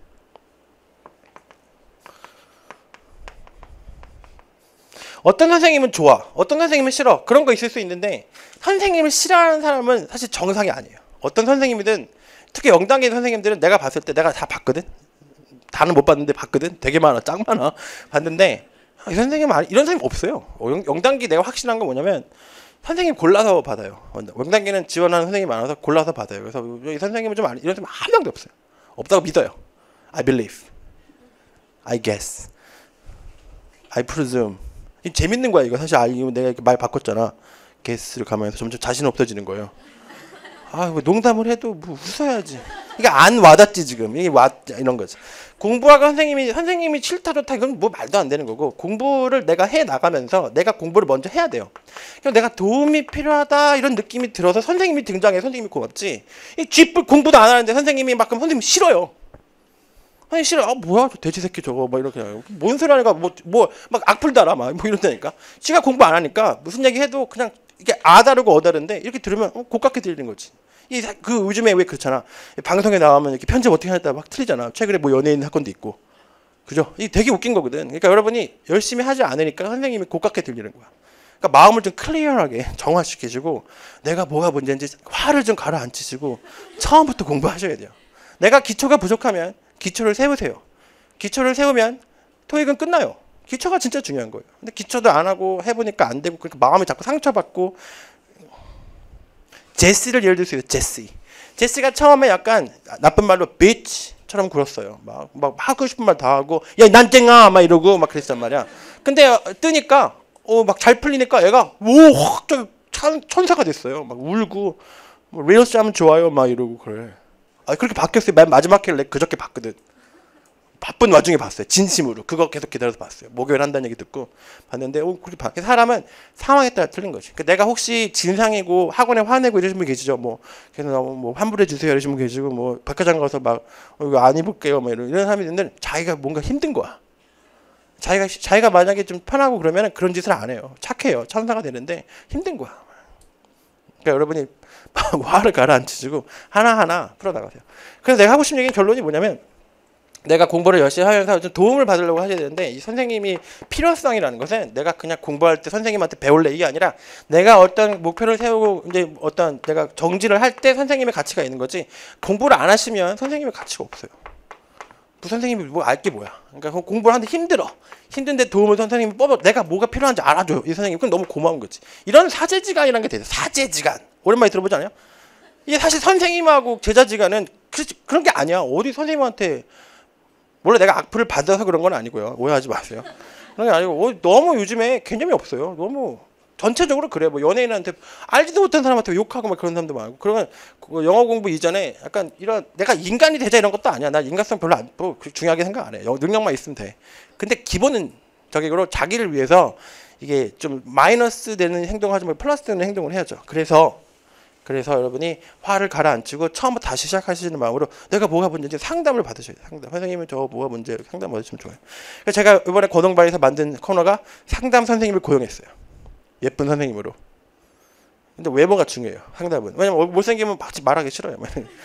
어떤 선생님은 좋아, 어떤 선생님은 싫어. 그런 거 있을 수 있는데 선생님을 싫어하는 사람은 사실 정상이 아니에요. 어떤 선생님이든 특히 영단계 선생님들은 내가 봤을 때 내가 다 봤거든. 다는 못 봤는데 봤거든. 되게 많아, 짱 많아. 봤는데 이 선생님 이런 선생님 없어요. 영단기 내가 확신한 건 뭐냐면 선생님 골라서 받아요. 영단기는 지원하는 선생님이 많아서 골라서 받아요. 그래서 이 선생님은 좀 이런 선생님 한 명도 없어요. 없다고 믿어요. I believe, I guess, I presume. 재밌는 거야 이거. 사실 알고 내가 이렇게 말 바꿨잖아. guess를 가면서 점점 자신 없어지는 거예요. 아, 뭐 농담을 해도 뭐 웃어야지. 이게 안 와닿지 지금. 이게 와 이런 거지. 공부하고 선생님이 선생님이 싫다 좋다 이건 뭐 말도 안 되는 거고 공부를 내가 해 나가면서 내가 공부를 먼저 해야 돼요. 그럼 내가 도움이 필요하다 이런 느낌이 들어서 선생님이 등장해 선생님이 고맙지. 이 쥐뿔 공부도 안 하는데 선생님이 막 그럼 선생님이 싫어요. 아니 싫어. 아 뭐야 저 돼지 새끼 저거 막 이렇게 뭔 소리 하니까 뭐 뭐 막 악플 달아 막 뭐 이런다니까. 지가 공부 안 하니까 무슨 얘기 해도 그냥 이게 아 다르고 어 다른데 이렇게 들으면 어, 고깝게 들리는 거지. 이 그 요즘에 왜 그렇잖아. 방송에 나오면 이렇게 편집 어떻게 하겠다 막 틀리잖아. 최근에 뭐 연예인 사건도 있고. 그죠? 이 되게 웃긴 거거든. 그러니까 여러분이 열심히 하지 않으니까 선생님이 고깝게 들리는 거야. 그러니까 마음을 좀 클리어하게 정화시키시고 내가 뭐가 문제인지 화를 좀 가라앉히시고 처음부터 공부하셔야 돼요. 내가 기초가 부족하면 기초를 세우세요. 기초를 세우면 토익은 끝나요. 기초가 진짜 중요한 거예요. 근데 기초도 안 하고 해보니까 안 되고 그러니까 마음이 자꾸 상처받고. 제시를 예를 들 수 있어요. 제시. 제시가 처음에 약간 나쁜 말로 bitch처럼 굴었어요. 막, 막 하고 싶은 말 다 하고 야 난쟁아 막 이러고 막 그랬단 말이야. 근데 뜨니까 어, 막 잘 풀리니까 얘가 오확 천사가 됐어요. 막 울고 뭐 릴스 하면 좋아요 막 이러고 그래. 아 그렇게 바뀌었어요. 맨 마지막 회를 그저께 봤거든. 바쁜 와중에 봤어요. 진심으로. 그거 계속 기다려서 봤어요. 목요일 한다는 얘기 듣고 봤는데 어, 그렇게 봐. 사람은 상황에 따라 틀린 거지. 그러니까 내가 혹시 진상이고 학원에 화내고 이러신 분 계시죠. 뭐 그래서 뭐 환불해 주세요 이러신 분 계시고 뭐 백화점 가서 막 어, 이거 안 입을게요 막 이런 이런 사람이 있는데 자기가 뭔가 힘든 거야. 자기가 자기가 만약에 좀 편하고 그러면 그런 짓을 안 해요. 착해요. 천사가 되는데 힘든 거야. 그러니까 여러분이 화를 가라앉히시고 하나하나 풀어나가세요. 그래서 내가 하고 싶은 얘기는 결론이 뭐냐면 내가 공부를 열심히 하면서 좀 도움을 받으려고 하셔야 되는데 이 선생님이 필요성이라는 것은 내가 그냥 공부할 때 선생님한테 배울래 이게 아니라 내가 어떤 목표를 세우고 이제 어떤 내가 정지를 할 때 선생님의 가치가 있는 거지 공부를 안 하시면 선생님의 가치가 없어요. 그 선생님이 뭐 알 게 뭐야. 그러니까 공부를 하는데 힘들어. 힘든데 도움을 선생님이 뽑아 내가 뭐가 필요한지 알아줘요. 이 선생님 그건 너무 고마운 거지. 이런 사제지간이라는 게 되죠. 사제지간. 오랜만에 들어보지 않아요? 이게 사실 선생님하고 제자지간은 그런 게 아니야. 어디 선생님한테 물론 내가 악플을 받아서 그런 건 아니고요. 오해하지 마세요. 그런 게 아니고 너무 요즘에 개념이 없어요. 너무 전체적으로 그래. 뭐 연예인한테 알지도 못한 사람한테 욕하고 막 그런 사람도 많고. 그러면 영어 공부 이전에 약간 이런 내가 인간이 되자 이런 것도 아니야. 나 인간성 별로 안 뭐 중요하게 생각 안 해. 능력만 있으면 돼. 근데 기본은 적으로 자기를 위해서 이게 좀 마이너스 되는 행동을 하지 말고 플러스 되는 행동을 해야죠. 그래서 그래서 여러분이 화를 가라앉히고 처음부터 다시 시작하시는 마음으로 내가 뭐가 문제인지 상담을 받으셔야 돼요. 상담. 선생님은 저 뭐가 문제예요. 상담 받으시면 좋아요. 그래서 제가 이번에 고등바에서 만든 코너가 상담 선생님을 고용했어요. 예쁜 선생님으로. 근데 외모가 중요해요. 상담은. 왜냐면 못생기면 같이 말하기 싫어요.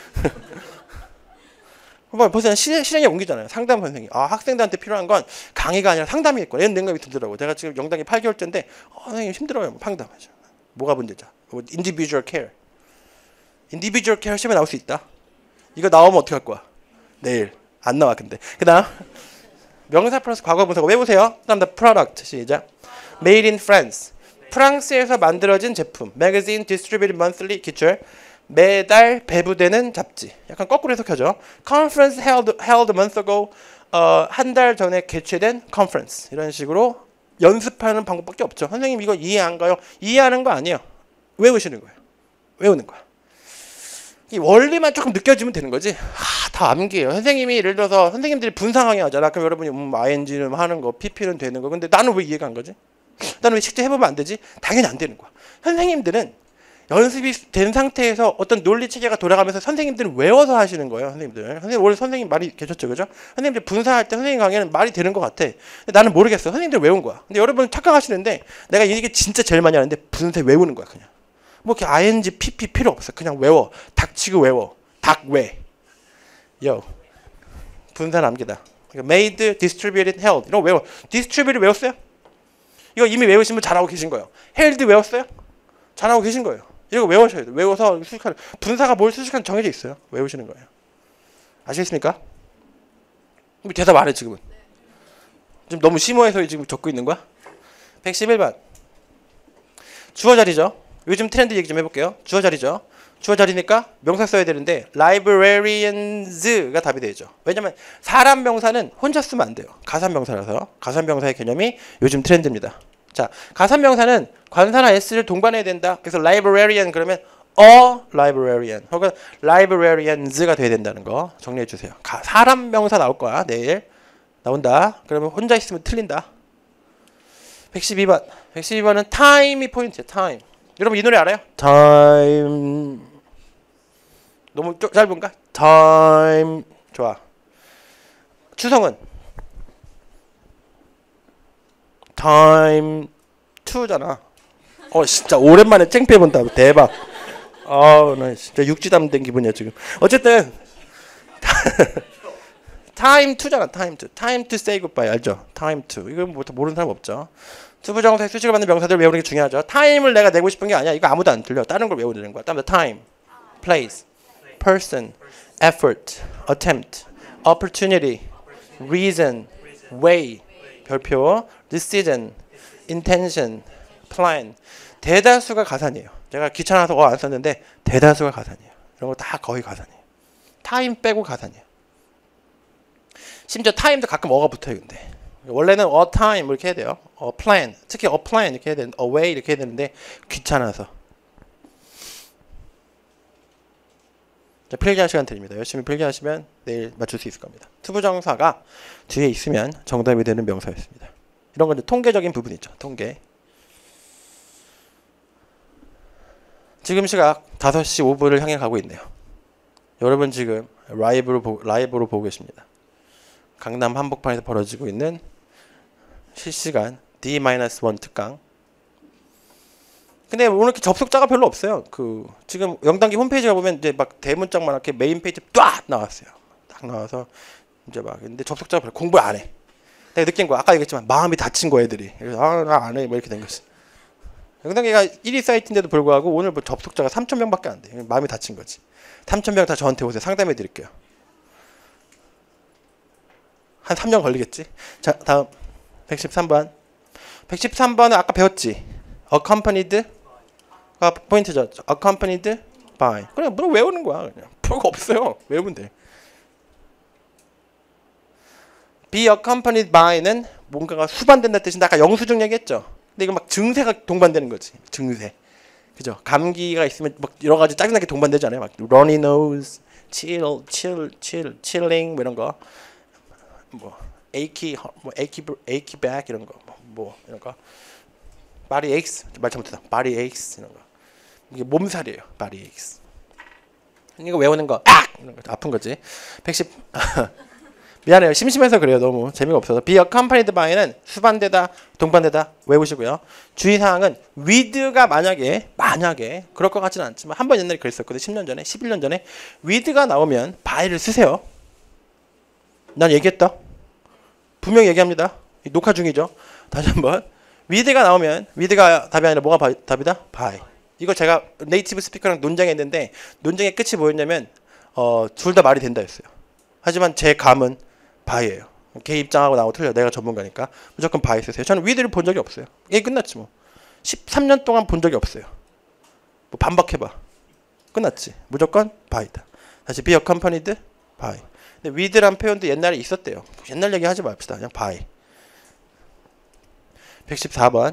벌써 실행, 실행에 옮기잖아요. 상담 선생님. 아 학생들한테 필요한 건 강의가 아니라 상담이겠구나. 이런 생각이 들더라고요. 제가 지금 영단기 팔 개월째인데 어, 선생님 힘들어요. 뭐 상담하죠. 뭐가 문제죠? individual care. individual care 시험에 나올 수 있다. 이거 나오면 어떻게 할 거야? 내일. 안 나와 근데. 그 다음 명사 플러스 과거 분사가 외우세요. 그 다음 product 시작. Made in France. 프랑스에서 만들어진 제품. Magazine distributed monthly 기출. 매달 배부되는 잡지. 약간 거꾸로 해석하죠. Conference held, held a month ago. 어, 한 달 전에 개최된 conference. 이런 식으로 연습하는 방법밖에 없죠. 선생님 이거 이해 안 가요? 이해하는 거 아니에요. 외우시는 거예요. 외우는 거야. 이 원리만 조금 느껴지면 되는 거지. 아, 다 암기예요. 선생님이 예를 들어서 선생님들이 분상항해 하잖아. 그럼 여러분이 음, 아이엔지는 하는 거, 피피는 되는 거. 근데 나는 왜 이해가 안 가지? 나는 왜 실제 해보면 안 되지? 당연히 안 되는 거야. 선생님들은 연습이 된 상태에서 어떤 논리 체계가 돌아가면서 선생님들은 외워서 하시는 거예요. 선생님들. 선생님 원래 선생님 말이 계셨죠, 그죠? 선생님들 분사할 때 선생님 강의는 말이 되는 것 같아. 근데 나는 모르겠어. 선생님들 외운 거야. 근데 여러분 착각하시는데 내가 이게 진짜 제일 많이 하는데 분사 외우는 거야, 그냥. 뭐 이렇게 아이엔지, 피피 필요 없어. 그냥 외워. 닥치고 외워. 닥 외. 요. 분사 남기다. made, distributed, held. 이런 거 외워. distributed 외웠어요? 이거 이미 외우신 분 잘하고 계신 거예요. held 외웠어요? 잘하고 계신 거예요. 이거 외우셔야 돼요. 외워서 수식하는 분사가 뭘 수식하는 정해져 있어요. 외우시는 거예요. 아시겠습니까? 대답 안 해 지금은. 지금 너무 심오해서 지금 적고 있는 거야? 백십일 번. 주어 자리죠. 요즘 트렌드 얘기 좀 해볼게요. 주어 자리죠. 주어 자리니까 명사 써야 되는데 librarians가 답이 되죠. 왜냐면 사람 명사는 혼자 쓰면 안 돼요. 가산 명사라서. 가산 명사의 개념이 요즘 트렌드입니다. 자, 가산 명사는 관사나 s를 동반해야 된다. 그래서 librarian 그러면 a librarian 혹은 librarians가 돼야 된다는 거 정리해 주세요. 가, 사람 명사 나올 거야. 내일 나온다. 그러면 혼자 있으면 틀린다. 백십이 번. 백십이 번은 time이 포인트예요. time. 여러분 이 노래 알아요? time. 너무 좀 짧은가? time. 좋아. 추성은 time two잖아. 어 진짜 오랜만에 창피해 본다. 대박. 아우 나 진짜 육지담 된 기분이야 지금. 어쨌든 time two잖아. time two. time to say goodbye 알죠? time two. 이거 뭐 모르는 사람 없죠. 투부정사의 수식을 받는 명사들 외우는 게 중요하죠. time을 내가 내고 싶은 게 아니야. 이거 아무도 안 들려. 다른 걸 외우는 거야. 다음에 time, place, person, effort, attempt, opportunity, reason, way, 별표, decision, intention, plan. 대다수가 가산이에요. 제가 귀찮아서 어 안 썼는데 대다수가 가산이에요. 이런 거 다 거의 가산이에요. time 빼고 가산이에요. 심지어 time도 가끔 어가 붙어요. 근데 원래는 a time 이렇게 해야 돼요. a plan, 특히 a plan 이렇게 해야 되는데 a way 이렇게 해야 되는데 귀찮아서. 자, 필기할 시간 드립니다. 열심히 필기하시면 내일 맞출 수 있을 겁니다. 투부정사가 뒤에 있으면 정답이 되는 명사였습니다. 이런 건 통계적인 부분이죠. 통계. 지금 시각 다섯 시 오 분을 향해 가고 있네요. 여러분 지금 라이브로, 보, 라이브로 보고 계십니다. 강남 한복판에서 벌어지고 있는 실시간 디 일 특강. 근데 오늘 이렇게 접속자가 별로 없어요. 그 지금 영단기 홈페이지가 보면 이제 막 대문짝만 이렇게 메인 페이지 딱 나왔어요. 딱 나와서 이제 막 근데 접속자가 별로 공부 안 해. 내가 느낀 거야. 아까 얘기했지만 마음이 다친 거 애들이. 그래서 아 나 안 해. 뭐 이렇게 된 거지. 영단기가 일 위 사이트인데도 불구하고 오늘 뭐 접속자가 삼천 명밖에 안 돼. 마음이 다친 거지. 삼천 명 다 저한테 오세요. 상담해 드릴게요. 한 삼 년 걸리겠지. 자, 다음 백십삼 번. 백십삼 번은 아까 배웠지. accompanied가 포인트죠. accompanied by. 그냥 뭐 외우는 거야. 그냥 별거 없어요. 외우면 돼. be accompanied by는 뭔가가 수반된다 뜻인데 아까 영수증 얘기했죠. 근데 이거 막 증세가 동반되는 거지. 증세. 그죠? 감기가 있으면 막 여러 가지 짜증나게 동반되잖아요. 막 runny nose, chill, chill, chill, chilling 뭐 이런 거. 뭐 achy, 뭐 achy, achy back 이런 거. 뭐, 뭐 이런 거. body aches 말 잘못했다. body aches 이런 거. 이게 몸살이에요. body aches. 이거 외우는 거. 악! 이런 거 아픈 거지. 백십 미안해요. 심심해서 그래요. 너무 재미가 없어서. be accompanied by는 수반되다, 동반되다 외우시고요. 주의사항은 with가 만약에 만약에 그럴 것 같지는 않지만 한 번 옛날에 그랬었거든요. 십 년 전에, 십일 년 전에 with가 나오면 by를 쓰세요. 난 얘기했다. 분명히 얘기합니다. 녹화 중이죠. 다시 한번. with가 나오면 with가 답이 아니라 뭐가 바, 답이다? by. 이거 제가 네이티브 스피커랑 논쟁했는데 논쟁의 끝이 뭐였냐면 어, 둘 다 말이 된다 했어요. 하지만 제 감은 by예요. 걔 입장하고 나하고 틀려. 내가 전문가니까 무조건 by 쓰세요. 저는 with를 본 적이 없어요. 이게 끝났지 뭐. 십삼 년 동안 본 적이 없어요. 뭐 반박해봐. 끝났지. 무조건 by다. 다시 be accompanied by. 근데 with란 표현도 옛날에 있었대요. 옛날 얘기 하지 맙시다. 그냥 by. 백십사 번.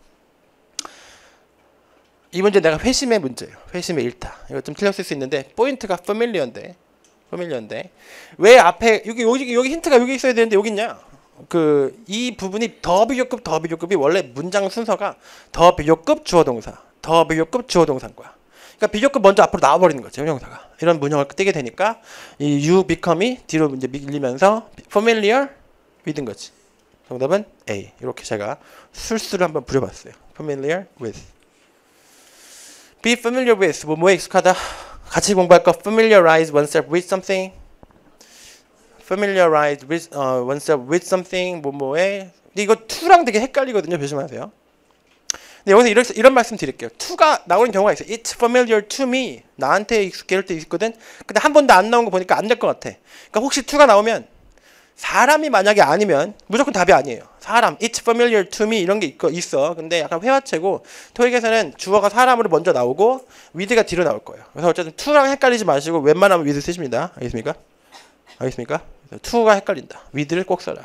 이 문제 내가 회심의 문제예요. 회심의 일타. 이거 좀 틀렸을 수 있는데 포인트가 familiar인데 familiar인데 왜 앞에 여기 여기 여기 힌트가 여기 있어야 되는데 여기 있냐? 그 이 부분이 더 비교급 더 비교급이 원래 문장 순서가 더 비교급 주어 동사 더 비교급 주어 동사인 거야. 그러니까 비교급 먼저 앞으로 나와버리는 거죠. 형용사가. 이런 문형을 띄게 되니까 이 you become이 뒤로 이제 밀리면서 familiar with인 거지. 정답은 A. 이렇게 제가 술수를 한번 부려봤어요. familiar with. Be familiar with. 뭐 뭐에 익숙하다. 같이 공부할 거. familiarize oneself with something. familiarize with uh, oneself with something. 뭐 뭐에. 근데 이거 to랑 되게 헷갈리거든요. 조심하세요. 근데 여기서 이런, 이런 말씀 드릴게요. to가 나오는 경우가 있어요. It's familiar to me. 나한테 익숙해 할 때 있거든. 근데 한 번도 안 나온 거 보니까 안 될 것 같아. 그러니까 혹시 to가 나오면 사람이 만약에 아니면 무조건 답이 아니에요. 사람, it's familiar to me 이런 게 있, 있어. 근데 약간 회화체고 토익에서는 주어가 사람으로 먼저 나오고 with가 뒤로 나올 거예요. 그래서 어쨌든 to랑 헷갈리지 마시고 웬만하면 with 쓰십니다. 알겠습니까? 알겠습니까? to가 헷갈린다. with를 꼭 써라.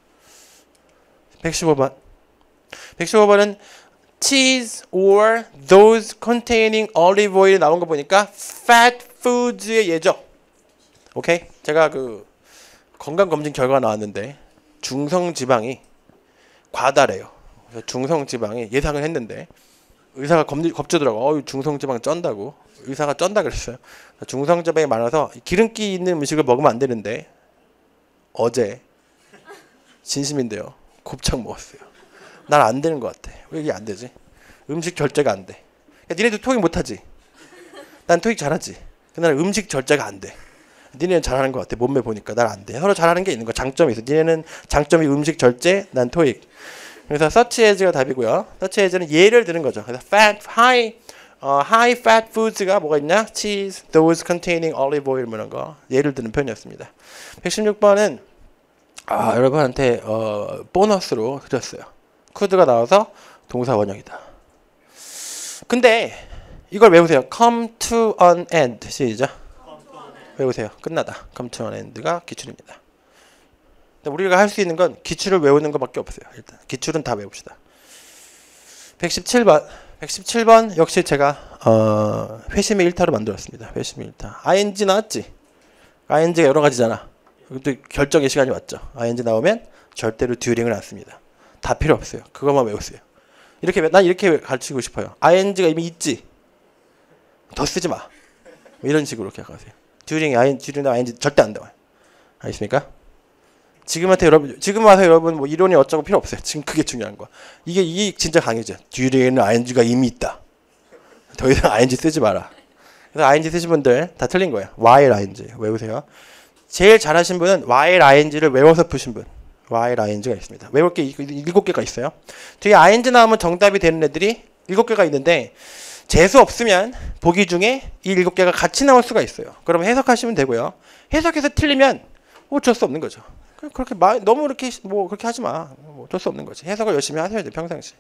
백십오 번. 백십오 번은 cheese or those containing olive oil 나온 거 보니까 fat foods의 예죠. 오케이? 제가 그 건강검진 결과가 나왔는데 중성지방이 과다래요. 그래서 중성지방이 예상을 했는데 의사가 겁, 겁주더라고. 어, 중성지방 쩐다고. 의사가 쩐다 그랬어요. 중성지방이 많아서 기름기 있는 음식을 먹으면 안 되는데 어제 진심인데요. 곱창 먹었어요. 난 안 되는 것 같아. 왜 이게 안 되지? 음식 절제가 안 돼. 야, 니네도 토익 못하지? 난 토익 잘하지? 근데 나는 음식 절제가 안 돼. 니네는 잘하는 것 같아. 몸매 보니까 난 안 돼. 서로 잘하는 게 있는 거야. 장점이 있어. 니네는 장점이 음식 절제, 난 토익. 그래서 such as가 답이고요. such as는 예를 드는 거죠. 그래서 fat, high, 어, high fat foods가 뭐가 있냐? cheese, those containing olive oil 이런 거 예를 드는 표현이었습니다. 백십육 번은 아, 여러분한테 어, 보너스로 드렸어요. could가 나와서 동사 원형이다. 근데 이걸 외우세요. come to an end. 시작. 외우세요. 끝나다. come to an end가 기출입니다. 우리가 할 수 있는 건 기출을 외우는 것밖에 없어요. 일단 기출은 다 외웁시다. 백십칠 번. 백십칠 번 역시 제가 어, 회심의 일타로 만들었습니다. 회심의 일타. 아이엔지 나왔지? 아이엔지가 여러 가지잖아. 또 결정의 시간이 왔죠. 아이엔지 나오면 절대로 듀링을 안 씁니다. 다 필요 없어요. 그것만 외우세요. 이렇게 난 이렇게 가르치고 싶어요. 아이엔지가 이미 있지? 더 쓰지 마. 이런 식으로 이렇게 가세요. 듀링이 아이엔지, 듀링 아이엔지 절대 안 나와요. 알겠습니까? 지금한테 여러분, 지금 와서 여러분 뭐 이론이 어쩌고 필요 없어요. 지금 그게 중요한 거야. 이게 이게 진짜 강의죠. 듀링에는 아이엔지가 이미 있다. 더 이상 아이엔지 쓰지 마라. 그래서 아이엔지 쓰신 분들 다 틀린 거예요. while 아이엔지 외우세요. 제일 잘하신 분은 while 아이엔지를 외워서 푸신 분. while 아이엔지가 있습니다. 외울 게 일곱 개가 있어요. 뒤에 아이엔지 나오면 정답이 되는 애들이 일곱 개가 있는데 재수 없으면 보기 중에 이 일곱 개가 같이 나올 수가 있어요. 그럼 해석하시면 되고요. 해석해서 틀리면 어쩔 수 없는 거죠. 그렇게 마, 너무 그렇게 뭐 그렇게 하지 마. 뭐 어쩔 수 없는 거지. 해석을 열심히 하셔야 돼 평상시.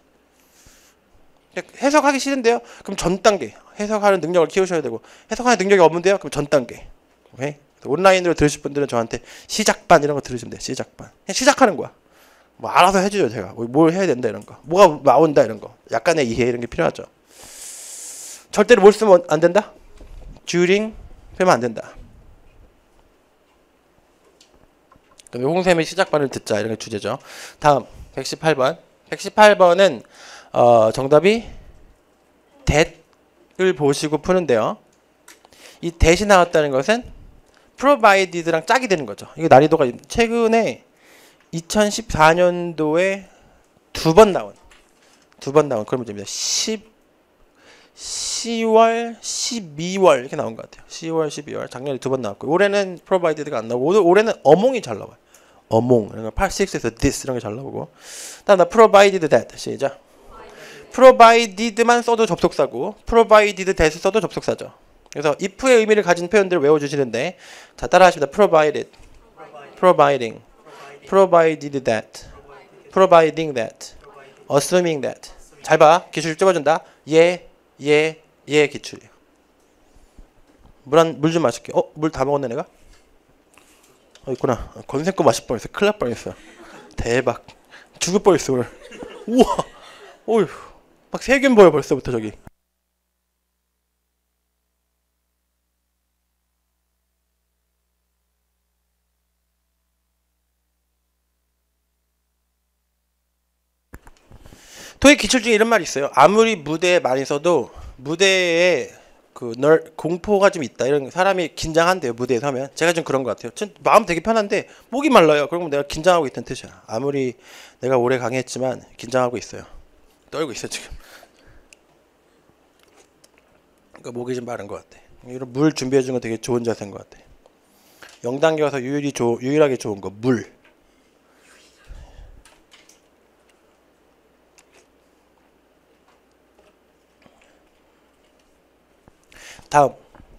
해석하기 싫은데요? 그럼 전 단계 해석하는 능력을 키우셔야 되고 해석하는 능력이 없는데요? 그럼 전 단계. 오케이? 온라인으로 들으실 분들은 저한테 시작반 이런 거 들으시면 돼요. 시작반. 그냥 시작하는 거야. 뭐 알아서 해주죠 제가. 뭘 해야 된다 이런 거. 뭐가 나온다 이런 거. 약간의 이해 이런 게 필요하죠. 절대로 뭘 쓰면 안 된다? during 빼면 안 된다. 홍샘의 시작반을 듣자 이런 게 주제죠. 다음 백십팔 번. 백십팔 번은 어, 정답이 that을 보시고 푸는데요. 이 that이 나왔다는 것은 provided랑 짝이 되는 거죠. 이게 난이도가 최근에 이천십사 년도에 두 번 나온 두 번 나온 그런 문제입니다. 십, 시월, 십이월 이렇게 나온 것 같아요. 시월, 십이월 작년에 두 번 나왔고 올해는 provided가 안 나오고 올해는 어몽이 잘 나와요. 어몽 이런 거 팔, 육에서 this 이런 게 잘 나오고 다음 나 provided that 시작. provided만 써도 접속사고 provided that 써도 접속사죠. 그래서 if의 의미를 가진 표현들을 외워주시는데 자 따라하십니다. provided, providing, provided that, providing that, assuming that. 잘 봐. 기출 찍어준다. 예, 예, 예 기출이에요. 물 한 물 좀 마실게. 어? 물 다 먹었네 내가? 어 있구나. 건생거 마실 뻔했어. 큰일 날 뻔했어. 대박. 죽을 뻔했어 오늘. 우와, 어휴, 막 세균 보여 벌써부터 저기. 토익 기출 중에 이런 말이 있어요. 아무리 무대에 많이 서도 무대에 그 널 공포가 좀 있다. 이런 사람이 긴장한대요. 무대에 서면. 제가 좀 그런 것 같아요. 전 마음 되게 편한데 목이 말라요. 그러면 내가 긴장하고 있다는 뜻이야. 아무리 내가 오래 강의했지만 긴장하고 있어요. 떨고 있어 지금. 그러니까 목이 좀 마른 것 같아. 이런 물 준비해 준 거 되게 좋은 자세인 것 같아. 영단계 와서 유일히 조, 유일하게 좋은 거 물. 다음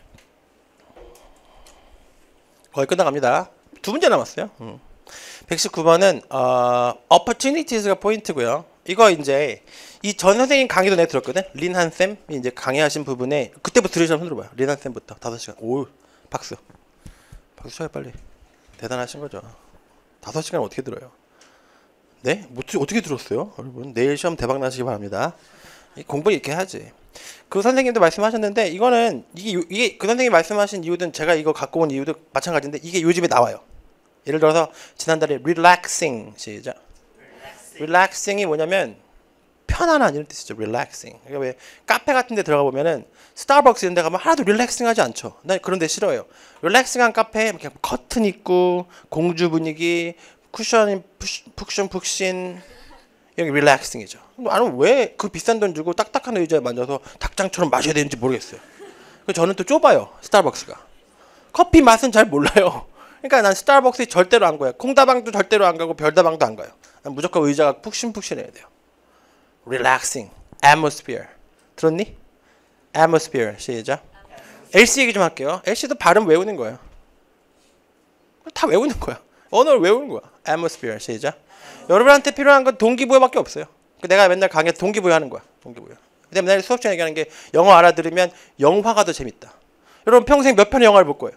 거의 끝나갑니다. 두 문제 남았어요. 음. 백십구 번은 어, opportunities가 포인트고요. 이거 이제 이 전 선생님 강의도 내가 들었거든. 린한 쌤이 이제 강의하신 부분에 그때부터 들으시면 손 들어봐요. 린한 쌤부터 다섯 시간. 오, 박수. 박수 쳐요 빨리. 대단하신 거죠. 다섯 시간 어떻게 들어요? 네? 뭐, 어떻게 들었어요? 여러분 내일 시험 대박 나시기 바랍니다. 공부 이렇게 하지. 그 선생님도 말씀하셨는데 이거는 이게 이게 그 선생님이 말씀하신 이유든 제가 이거 갖고 온 이유도 마찬가지인데 이게 요즘에 나와요. 예를 들어서 지난달에 relaxing 시작. relaxing이 뭐냐면 편안한 이런 뜻이죠. relaxing. 그러니까 왜 카페 같은 데 들어가 보면은 스타벅스 이런 데 가면 하나도 릴렉싱하지 않죠. 난 그런 데 싫어요. 릴렉싱한 카페에 그냥 커튼 있고 공주 분위기, 쿠션 푹신 푹신 여기 릴렉싱이죠. 나는 왜 그 비싼 돈 주고 딱딱한 의자에 앉아서 닭장처럼 마셔야 되는지 모르겠어요. 저는 또 좁아요. 스타벅스가. 커피 맛은 잘 몰라요. 그러니까 난 스타벅스에 절대로 안 가요. 콩다방도 절대로 안 가고 별다방도 안 가요. 난 무조건 의자가 푹신푹신해야 돼요. Relaxing, atmosphere. 들었니? atmosphere. 시작. 엘씨 얘기 좀 할게요. 엘씨도 발음 외우는 거예요. 다 외우는 거야. 언어를 외우는 거야. atmosphere. 시작. 여러분한테 필요한 건 동기부여밖에 없어요. 내가 맨날 강의 동기부여 하는 거야. 동기부여. 근데 맨날 수업 중에 얘기하는 게 영어 알아들으면 영화가 더 재밌다. 여러분 평생 몇 편의 영화를 볼 거예요?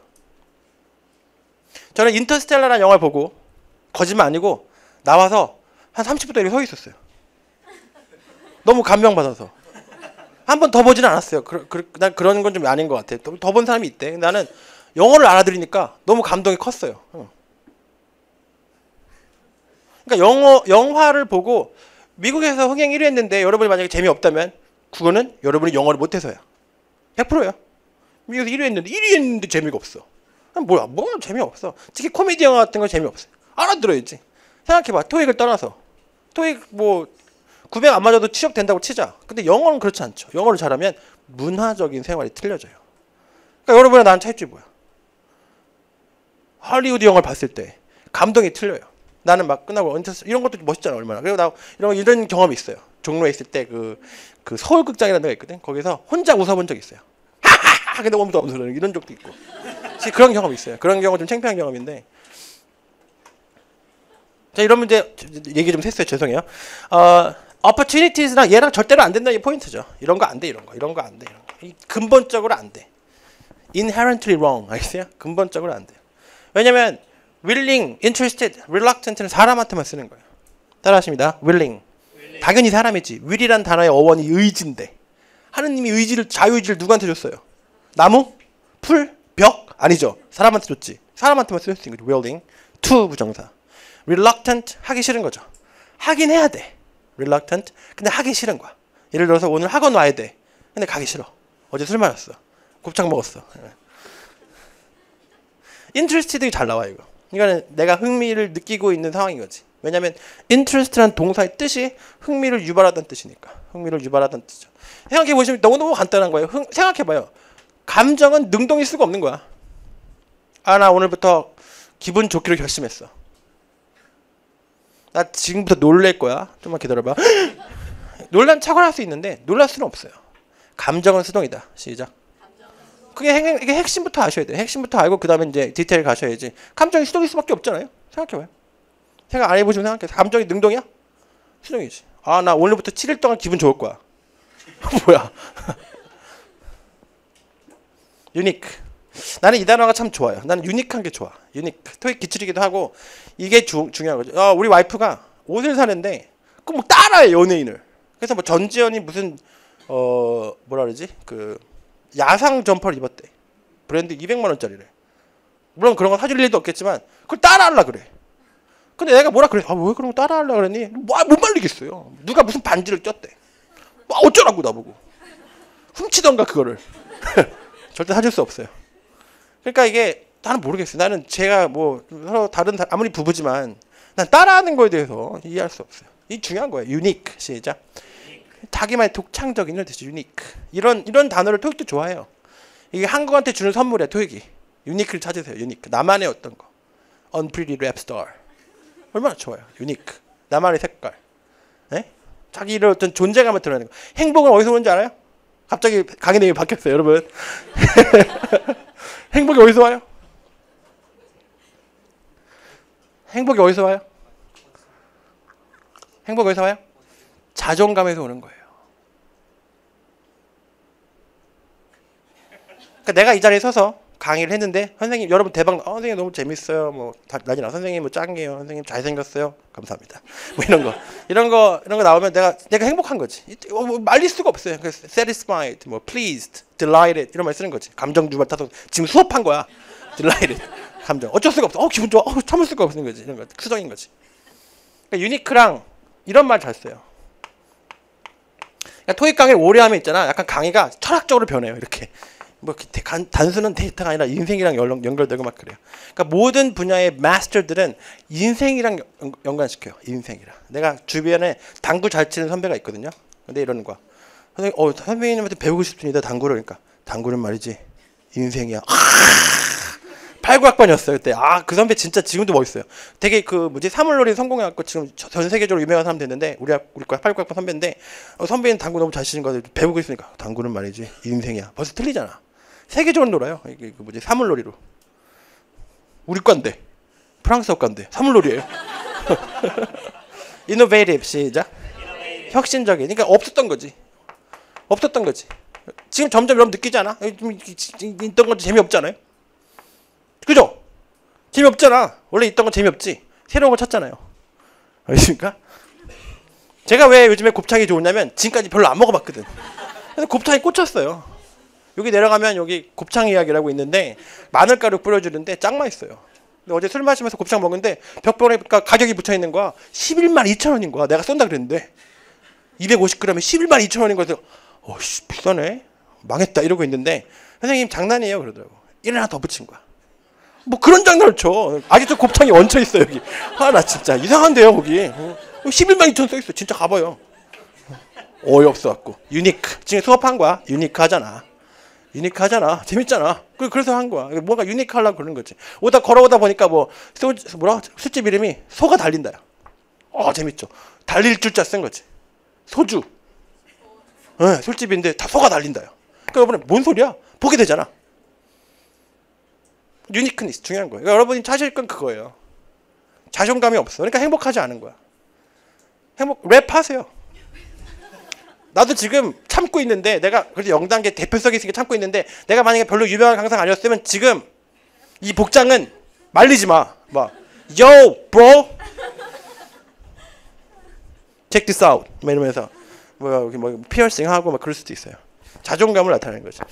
저는 인터스텔라라는 영화를 보고 거짓말 아니고 나와서 한 삼십 분 동안 이렇게 서 있었어요. 너무 감명받아서. 한 번 더 보지는 않았어요. 그, 그, 난 그런 건 좀 아닌 것 같아. 더 본 사람이 있대. 나는 영어를 알아들으니까 너무 감동이 컸어요. 그러니까 영어, 영화를 보고 미국에서 흥행 일 위 했는데 여러분이 만약에 재미없다면 그거는 여러분이 영어를 못해서야. 백 퍼센트야. 미국에서 일 위 했는데 일 위 했는데 재미가 없어. 뭐야, 뭐 재미없어. 특히 코미디 영화 같은 거 재미없어. 알아들어야지. 생각해봐. 토익을 떠나서. 토익 뭐 구백 안 맞아도 취업 된다고 치자. 근데 영어는 그렇지 않죠. 영어를 잘하면 문화적인 생활이 틀려져요. 그러니까 여러분과 나는 차이점이 뭐야? 할리우드 영화를 봤을 때 감동이 틀려요. 나는 막 끝나고 이런 것도 멋있잖아 얼마나. 그리고 나 이런 이런 경험이 있어요. 종로에 있을 때 그 그 서울극장이라는 데가 있거든. 거기서 혼자 웃어본 적 있어요. 하하하. 근데 너무 너무 이런 적도 있고. 그런 경험이 있어요. 그런 경험 좀 창피한 경험인데. 자 이런 문제 얘기 좀 했어요. 죄송해요. 어, opportunities랑 얘랑 절대로 안 된다 이 포인트죠. 이런 거 안 돼, 이런 거, 이런 거 안 돼, 이런 거. 이 근본적으로 안 돼. Inherently wrong, 알겠어요? 근본적으로 안 돼요. 왜냐면 willing, interested, reluctant는 사람한테만 쓰는 거예요. 따라하십니다. willing. willing. 당연히 사람이지. will이란 단어의 어원이 의지인데 하느님이 의지를 자유의지를 누구한테 줬어요? 나무? 풀? 벽? 아니죠. 사람한테 줬지. 사람한테만 쓸 수 있는 거죠. willing. to 부정사. reluctant 하기 싫은 거죠. 하긴 해야 돼. reluctant. 근데 하기 싫은 거야. 예를 들어서 오늘 학원 와야 돼. 근데 가기 싫어. 어제 술 마셨어. 곱창 먹었어. interested가 잘 나와 이거. 이거는 내가 흥미를 느끼고 있는 상황인 거지. 왜냐면 interest란 동사의 뜻이 흥미를 유발하다는 뜻이니까. 흥미를 유발하다는 뜻이죠. 생각해 보시면 너무너무 간단한 거예요. 흥, 생각해봐요. 감정은 능동일 수가 없는 거야. 아, 나 오늘부터 기분 좋기로 결심했어. 나 지금부터 놀랄 거야. 좀만 기다려봐. 놀란 척을 할 수 있는데 놀랄 수는 없어요. 감정은 수동이다. 시작. 그게 핵, 이게 핵심부터 아셔야 돼요. 핵심부터 알고 그 다음에 이제 디테일 가셔야지. 감정이 수동일 수밖에 없잖아요. 생각해봐요. 생각 안 해보시면 생각해. 감정이 능동이야? 수동이지. 아, 나 오늘부터 칠 일 동안 기분 좋을 거야. 뭐야? 유니크. 나는 이 단어가 참 좋아요. 나는 유니크한 게 좋아. 유니크. 토익 기출이기도 하고 이게 주, 중요한 거죠. 어, 우리 와이프가 옷을 사는데 그 뭐 따라해 연예인을. 그래서 뭐 전지현이 무슨 어 뭐라 그러지 그 야상 점퍼를 입었대. 브랜드 이백만 원짜리래. 물론 그런 거 사줄 일도 없겠지만 그걸 따라하려 그래. 근데 내가 뭐라 그래? 아, 왜 그런 거 따라하려 그러니? 뭐 못 말리겠어요. 누가 무슨 반지를 꼈대. 뭐 어쩌라고 나보고. 훔치던가 그거를. 절대 사줄 수 없어요. 그러니까 이게 나는 모르겠어요. 나는 제가 뭐 서로 다른 아무리 부부지만 난 따라하는 거에 대해서 이해할 수 없어요. 이 중요한 거예요. 유니크. 시작. 자기만의 독창적인 이런 뜻이 유니크. 이런 이런 단어를 토익도 좋아해요. 이게 한국한테 주는 선물이야 토익이. 유니크를 찾으세요. 유니크. 나만의 어떤 거. Unpretty rap star. 얼마나 좋아요. 유니크. 나만의 색깔. 네? 자기를 어떤 존재감을 드러내는 거. 행복은 어디서 오는지 알아요? 갑자기 강의 내용이 바뀌었어요, 여러분. 행복이 어디서 와요? 행복이 어디서 와요? 행복이 어디서 와요? 자존감에서 오는 거예요. 그러니까 내가 이 자리에 서서 강의를 했는데 선생님 여러분 대박 어, 선생님 너무 재밌어요. 뭐 난이나 선생님 뭐 짱이에요. 선생님 잘생겼어요. 감사합니다. 뭐 이런 거 이런 거 이런 거 나오면 내가 내가 행복한 거지. 어, 뭐 말릴 수가 없어요. 그래서 satisfied, 뭐 pleased, delighted 이런 말 쓰는 거지. 감정 주발 타서 지금 수업한 거야. delighted 감정 어쩔 수가 없어. 어 기분 좋아. 어 참을 수가 없는 거지. 이런 거 수정인 거지. 그러니까 유니크랑 이런 말 잘 써요. 그러니까 토익 강의를 오래 하면 있잖아. 약간 강의가 철학적으로 변해요. 이렇게. 뭐 단순한 데이터가 아니라 인생이랑 연결되고 막 그래요. 그러니까 모든 분야의 마스터들은 인생이랑 연관시켜요. 인생이랑. 내가 주변에 당구 잘 치는 선배가 있거든요. 근데 이러는 거야. 선생님, 어, 선배님한테 배우고 싶습니다. 당구를. 그러니까 당구는 말이지 인생이야. 팔구학번이었어요 그때. 아, 그 선배 진짜 지금도 멋있어요. 되게 그 뭐지 사물놀이 성공해갖고 지금 전 세계적으로 유명한 사람 됐는데 우리 우리 과 팔구학번 선배인데 어, 선배는 당구 너무 잘 치는 거 배우고 있으니까 당구는 말이지 인생이야. 벌써 틀리잖아. 세계적으로 놀아요. 이게 그 뭐지 사물놀이로. 우리 과인데 프랑스어 과인데 사물놀이에요. innovative 시작. 혁신적인. 그러니까 없었던 거지. 없었던 거지. 지금 점점 여러분 느끼지 않아? 있던 것도 재미없잖아요. 그죠? 재미없잖아. 원래 있던 건 재미없지. 새로운 거 찾잖아요. 알겠습니까? 제가 왜 요즘에 곱창이 좋으냐면 지금까지 별로 안 먹어봤거든. 그래서 곱창이 꽂혔어요. 여기 내려가면 여기 곱창 이야기라고 있는데 마늘가루 뿌려주는데 짱 맛있어요. 근데 어제 술 마시면서 곱창 먹는데 벽보에 가격이 붙어있는 거야. 십일만 이천 원인 거야. 내가 쏜다 그랬는데 이백오십 그램에 십일만 이천 원인 거야. 어씨 비싸네. 망했다 이러고 있는데 선생님 장난이에요 그러더라고. 일 하나 더 붙인 거야. 뭐 그런 장난을 쳐. 아직도 곱창이 얹혀 있어 여기. 아 나 진짜 이상한데요 거기. 어, 십일만 이천 원 써 있어. 진짜 가봐요. 어이없어 갖고. 유니크. 지금 수업한 거야. 유니크 하잖아. 유니크 하잖아. 재밌잖아. 그래서 한 거야. 뭔가 유니크 하려고 그러는 거지. 오다 걸어오다 보니까 뭐 소, 뭐라 술집 이름이 소가 달린다야. 어 재밌죠. 달릴 줄자 쓴 거지. 소주. 네, 술집인데 다 소가 달린다요. 그러니까 여러분 뭔 소리야? 보게 되잖아. 유니크니스 중요한 거예요. 그러니까 여러분이 찾을 건 그거예요. 자존감이 없어. 그러니까 행복하지 않은 거야. 행복 랩하세요. 나도 지금 참고 있는데 내가 그래도 영단계 대표성이 있으니까 참고 있는데 내가 만약에 별로 유명한 강사가 아니었으면 지금 이 복장은 말리지 마. 막 Yo, bro. Check this out. 막 이러면서 뭐 여기 뭐 피어싱 하고 막 그럴 수도 있어요. 자존감을 나타내는 거죠.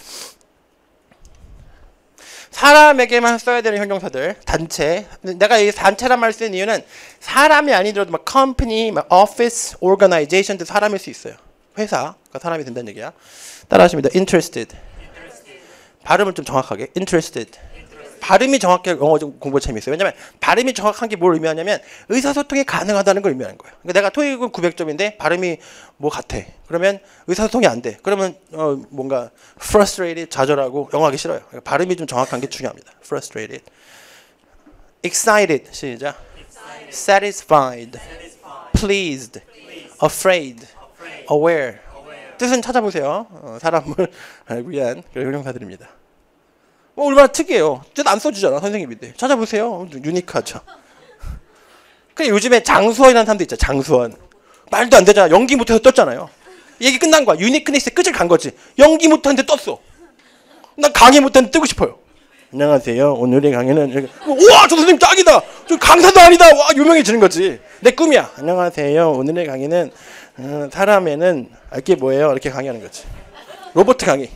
사람에게만 써야 되는 형용사들 단체. 내가 이 단체란 말 쓰는 이유는 사람이 아니더라도 막 company, 막 office, organization도 사람일 수 있어요. 회사가 사람이 된다는 얘기야. 따라하십니다. interested. interested. 발음을 좀 정확하게. interested. interested. 발음이 정확하게 영어 공부 재밌어요. 왜냐면 발음이 정확한 게 뭘 의미하냐면 의사소통이 가능하다는 걸 의미하는 거예요. 그러니까 내가 토익은 구백 점인데 발음이 뭐 같아. 그러면 의사소통이 안 돼. 그러면 어 뭔가 frustrated, 좌절하고 영어 하기 싫어요. 그러니까 발음이 좀 정확한 게 중요합니다. frustrated. excited. 시작. excited. satisfied. satisfied. pleased. pleased. afraid. aware. aware. 뜻은 찾아보세요. 어, 사람을 위한 그런 형용사들입니다. 뭐 얼마나 특이해요. 뜻 안 써주잖아 선생님인데. 찾아보세요. 유니크하죠. 그래 요즘에 장수원이라는 사람도 있잖아. 장수원. 말도 안 되잖아. 연기 못해서 떴잖아요. 얘기 끝난 거야. 유니크니스의 끝을 간 거지. 연기 못하는데 떴어. 난 강의 못하는데 뜨고 싶어요. 안녕하세요. 오늘의 강의는 우와 저 선생님 짱이다. 저 강사도 아니다. 와 유명해지는 거지. 내 꿈이야. 안녕하세요. 오늘의 강의는 음, 사람에는 알게 뭐예요? 이렇게 강의하는 거지. 로봇 강의.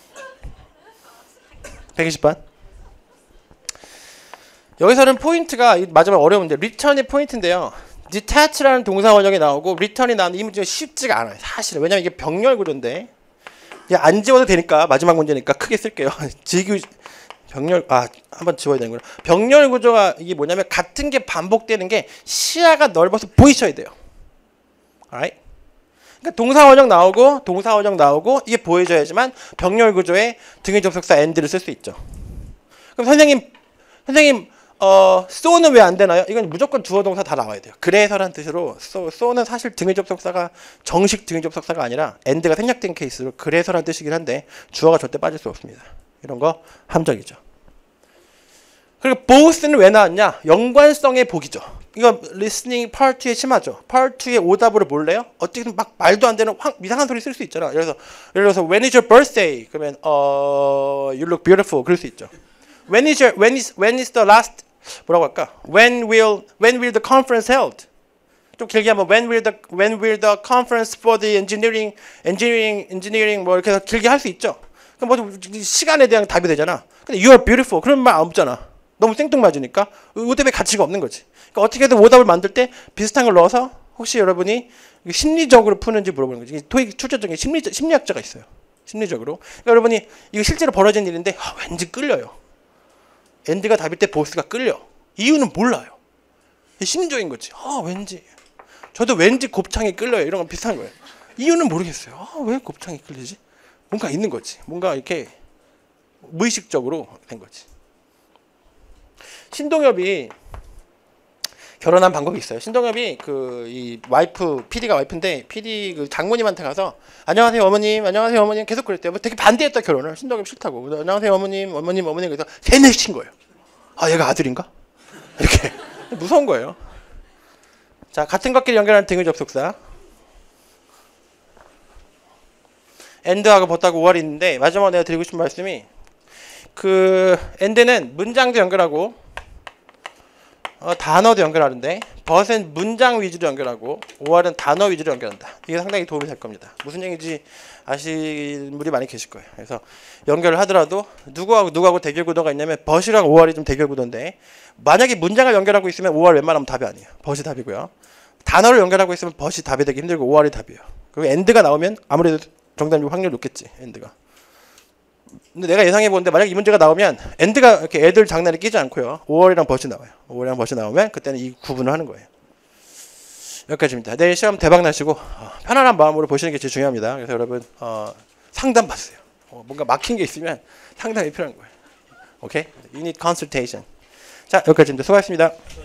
백이십 번. 여기서는 포인트가 마지막 어려운데 return이 포인트인데요. detach라는 동사 원형이 나오고 return이 나오는 이 문제가 쉽지가 않아요. 사실은. 왜냐면 이게 병렬 구조인데 안 지워도 되니까 마지막 문제니까 크게 쓸게요. 지규 병렬 아 한번 지워야 되는구나. 병렬 구조가 이게 뭐냐면 같은 게 반복되는 게 시야가 넓어서 보이셔야 돼요. alright? 그러니까 동사 원형 나오고 동사 원형 나오고 이게 보여져야지만 병렬 구조에 등위 접속사 and를 쓸 수 있죠. 그럼 선생님 선생님 어 so는 왜 안 되나요? 이건 무조건 주어 동사 다 나와야 돼요. 그래서란 뜻으로 so, so는 사실 등위 접속사가 정식 등위 접속사가 아니라 and가 생략된 케이스로 그래서란 뜻이긴 한데 주어가 절대 빠질 수 없습니다. 이런 거 함정이죠. 그리고 both는 왜 나왔냐? 연관성의 복이죠. 이거 listening part 이에 심하죠. part 이의 오답으로 몰래요? 어떻게든 막 말도 안 되는 확 이상한 소리 쓸 수 있잖아. 예를 들어서 예를 들어서 when is your birthday? 그러면 어 you look beautiful 그럴 수 있죠. when is your when is when is the last 뭐라고 할까? when will when will the conference held? 좀 길게 하면 when will the when will the conference for the engineering engineering engineering 뭐 이렇게 해서 길게 할 수 있죠. 그럼 뭐 시간에 대한 답이 되잖아. 근데 you are beautiful 그런 말 없잖아. 너무 생뚱맞으니까 오답의 가치가 없는 거지. 그러니까 어떻게든 오답을 만들 때 비슷한 걸 넣어서 혹시 여러분이 심리적으로 푸는지 물어보는 거지. 토익 출제적인 심리 심리학자가 있어요. 심리적으로. 그러니까 여러분이 이거 실제로 벌어진 일인데 아, 왠지 끌려요. 엔드가 답일 때 보스가 끌려. 이유는 몰라요. 심리적인 거지. 아 왠지 저도 왠지 곱창이 끌려요. 이런 건 비슷한 거예요. 이유는 모르겠어요. 아, 왜 곱창이 끌리지? 뭔가 있는 거지. 뭔가 이렇게 무의식적으로 된 거지. 신동엽이 결혼한 방법이 있어요. 신동엽이 그 이 와이프 피디가 와이프인데 피디 그 장모님한테 가서 안녕하세요 어머님 안녕하세요 어머님 계속 그랬대요. 뭐 되게 반대했다 결혼을. 신동엽 싫다고. 안녕하세요 어머님 어머님 어머님 그래서 세뇌 시킨 거예요. 아 얘가 아들인가? 이렇게 무서운 거예요. 자 같은 것끼리 연결하는 등위 접속사 and하고 벗다고 오알이 있는데 마지막으로 내가 드리고 싶은 말씀이 그 and는 문장도 연결하고 어, 단어도 연결하는데 벗은 문장 위주로 연결하고 오알은 단어 위주로 연결한다. 이게 상당히 도움이 될 겁니다. 무슨 얘기인지 아시는 분이 많이 계실 거예요. 그래서 연결을 하더라도 누구하고 누구하고 대결 구도가 있냐면 벗이랑 오알이 좀 대결 구도인데 만약에 문장을 연결하고 있으면 오알 웬만하면 답이 아니에요. 벗이 답이고요. 단어를 연결하고 있으면 벗이 답이 되기 힘들고 오알이 답이에요. 그리고 and가 나오면 아무래도 정답일 확률 높겠지. and가. 근데 내가 예상해 보는데 만약 이 문제가 나오면 and가 이렇게 애들 장난에 끼지 않고요. 오알이랑 벗이 나와요. 오알이랑 벗이 나오면 그때는 이 구분을 하는 거예요. 여기까지입니다. 내일 시험 대박 나시고 어, 편안한 마음으로 보시는 게 제일 중요합니다. 그래서 여러분 어, 상담 받으세요. 어, 뭔가 막힌 게 있으면 상담이 필요한 거예요. 오케이? You need consultation. 자 여기까지입니다. 수고하셨습니다.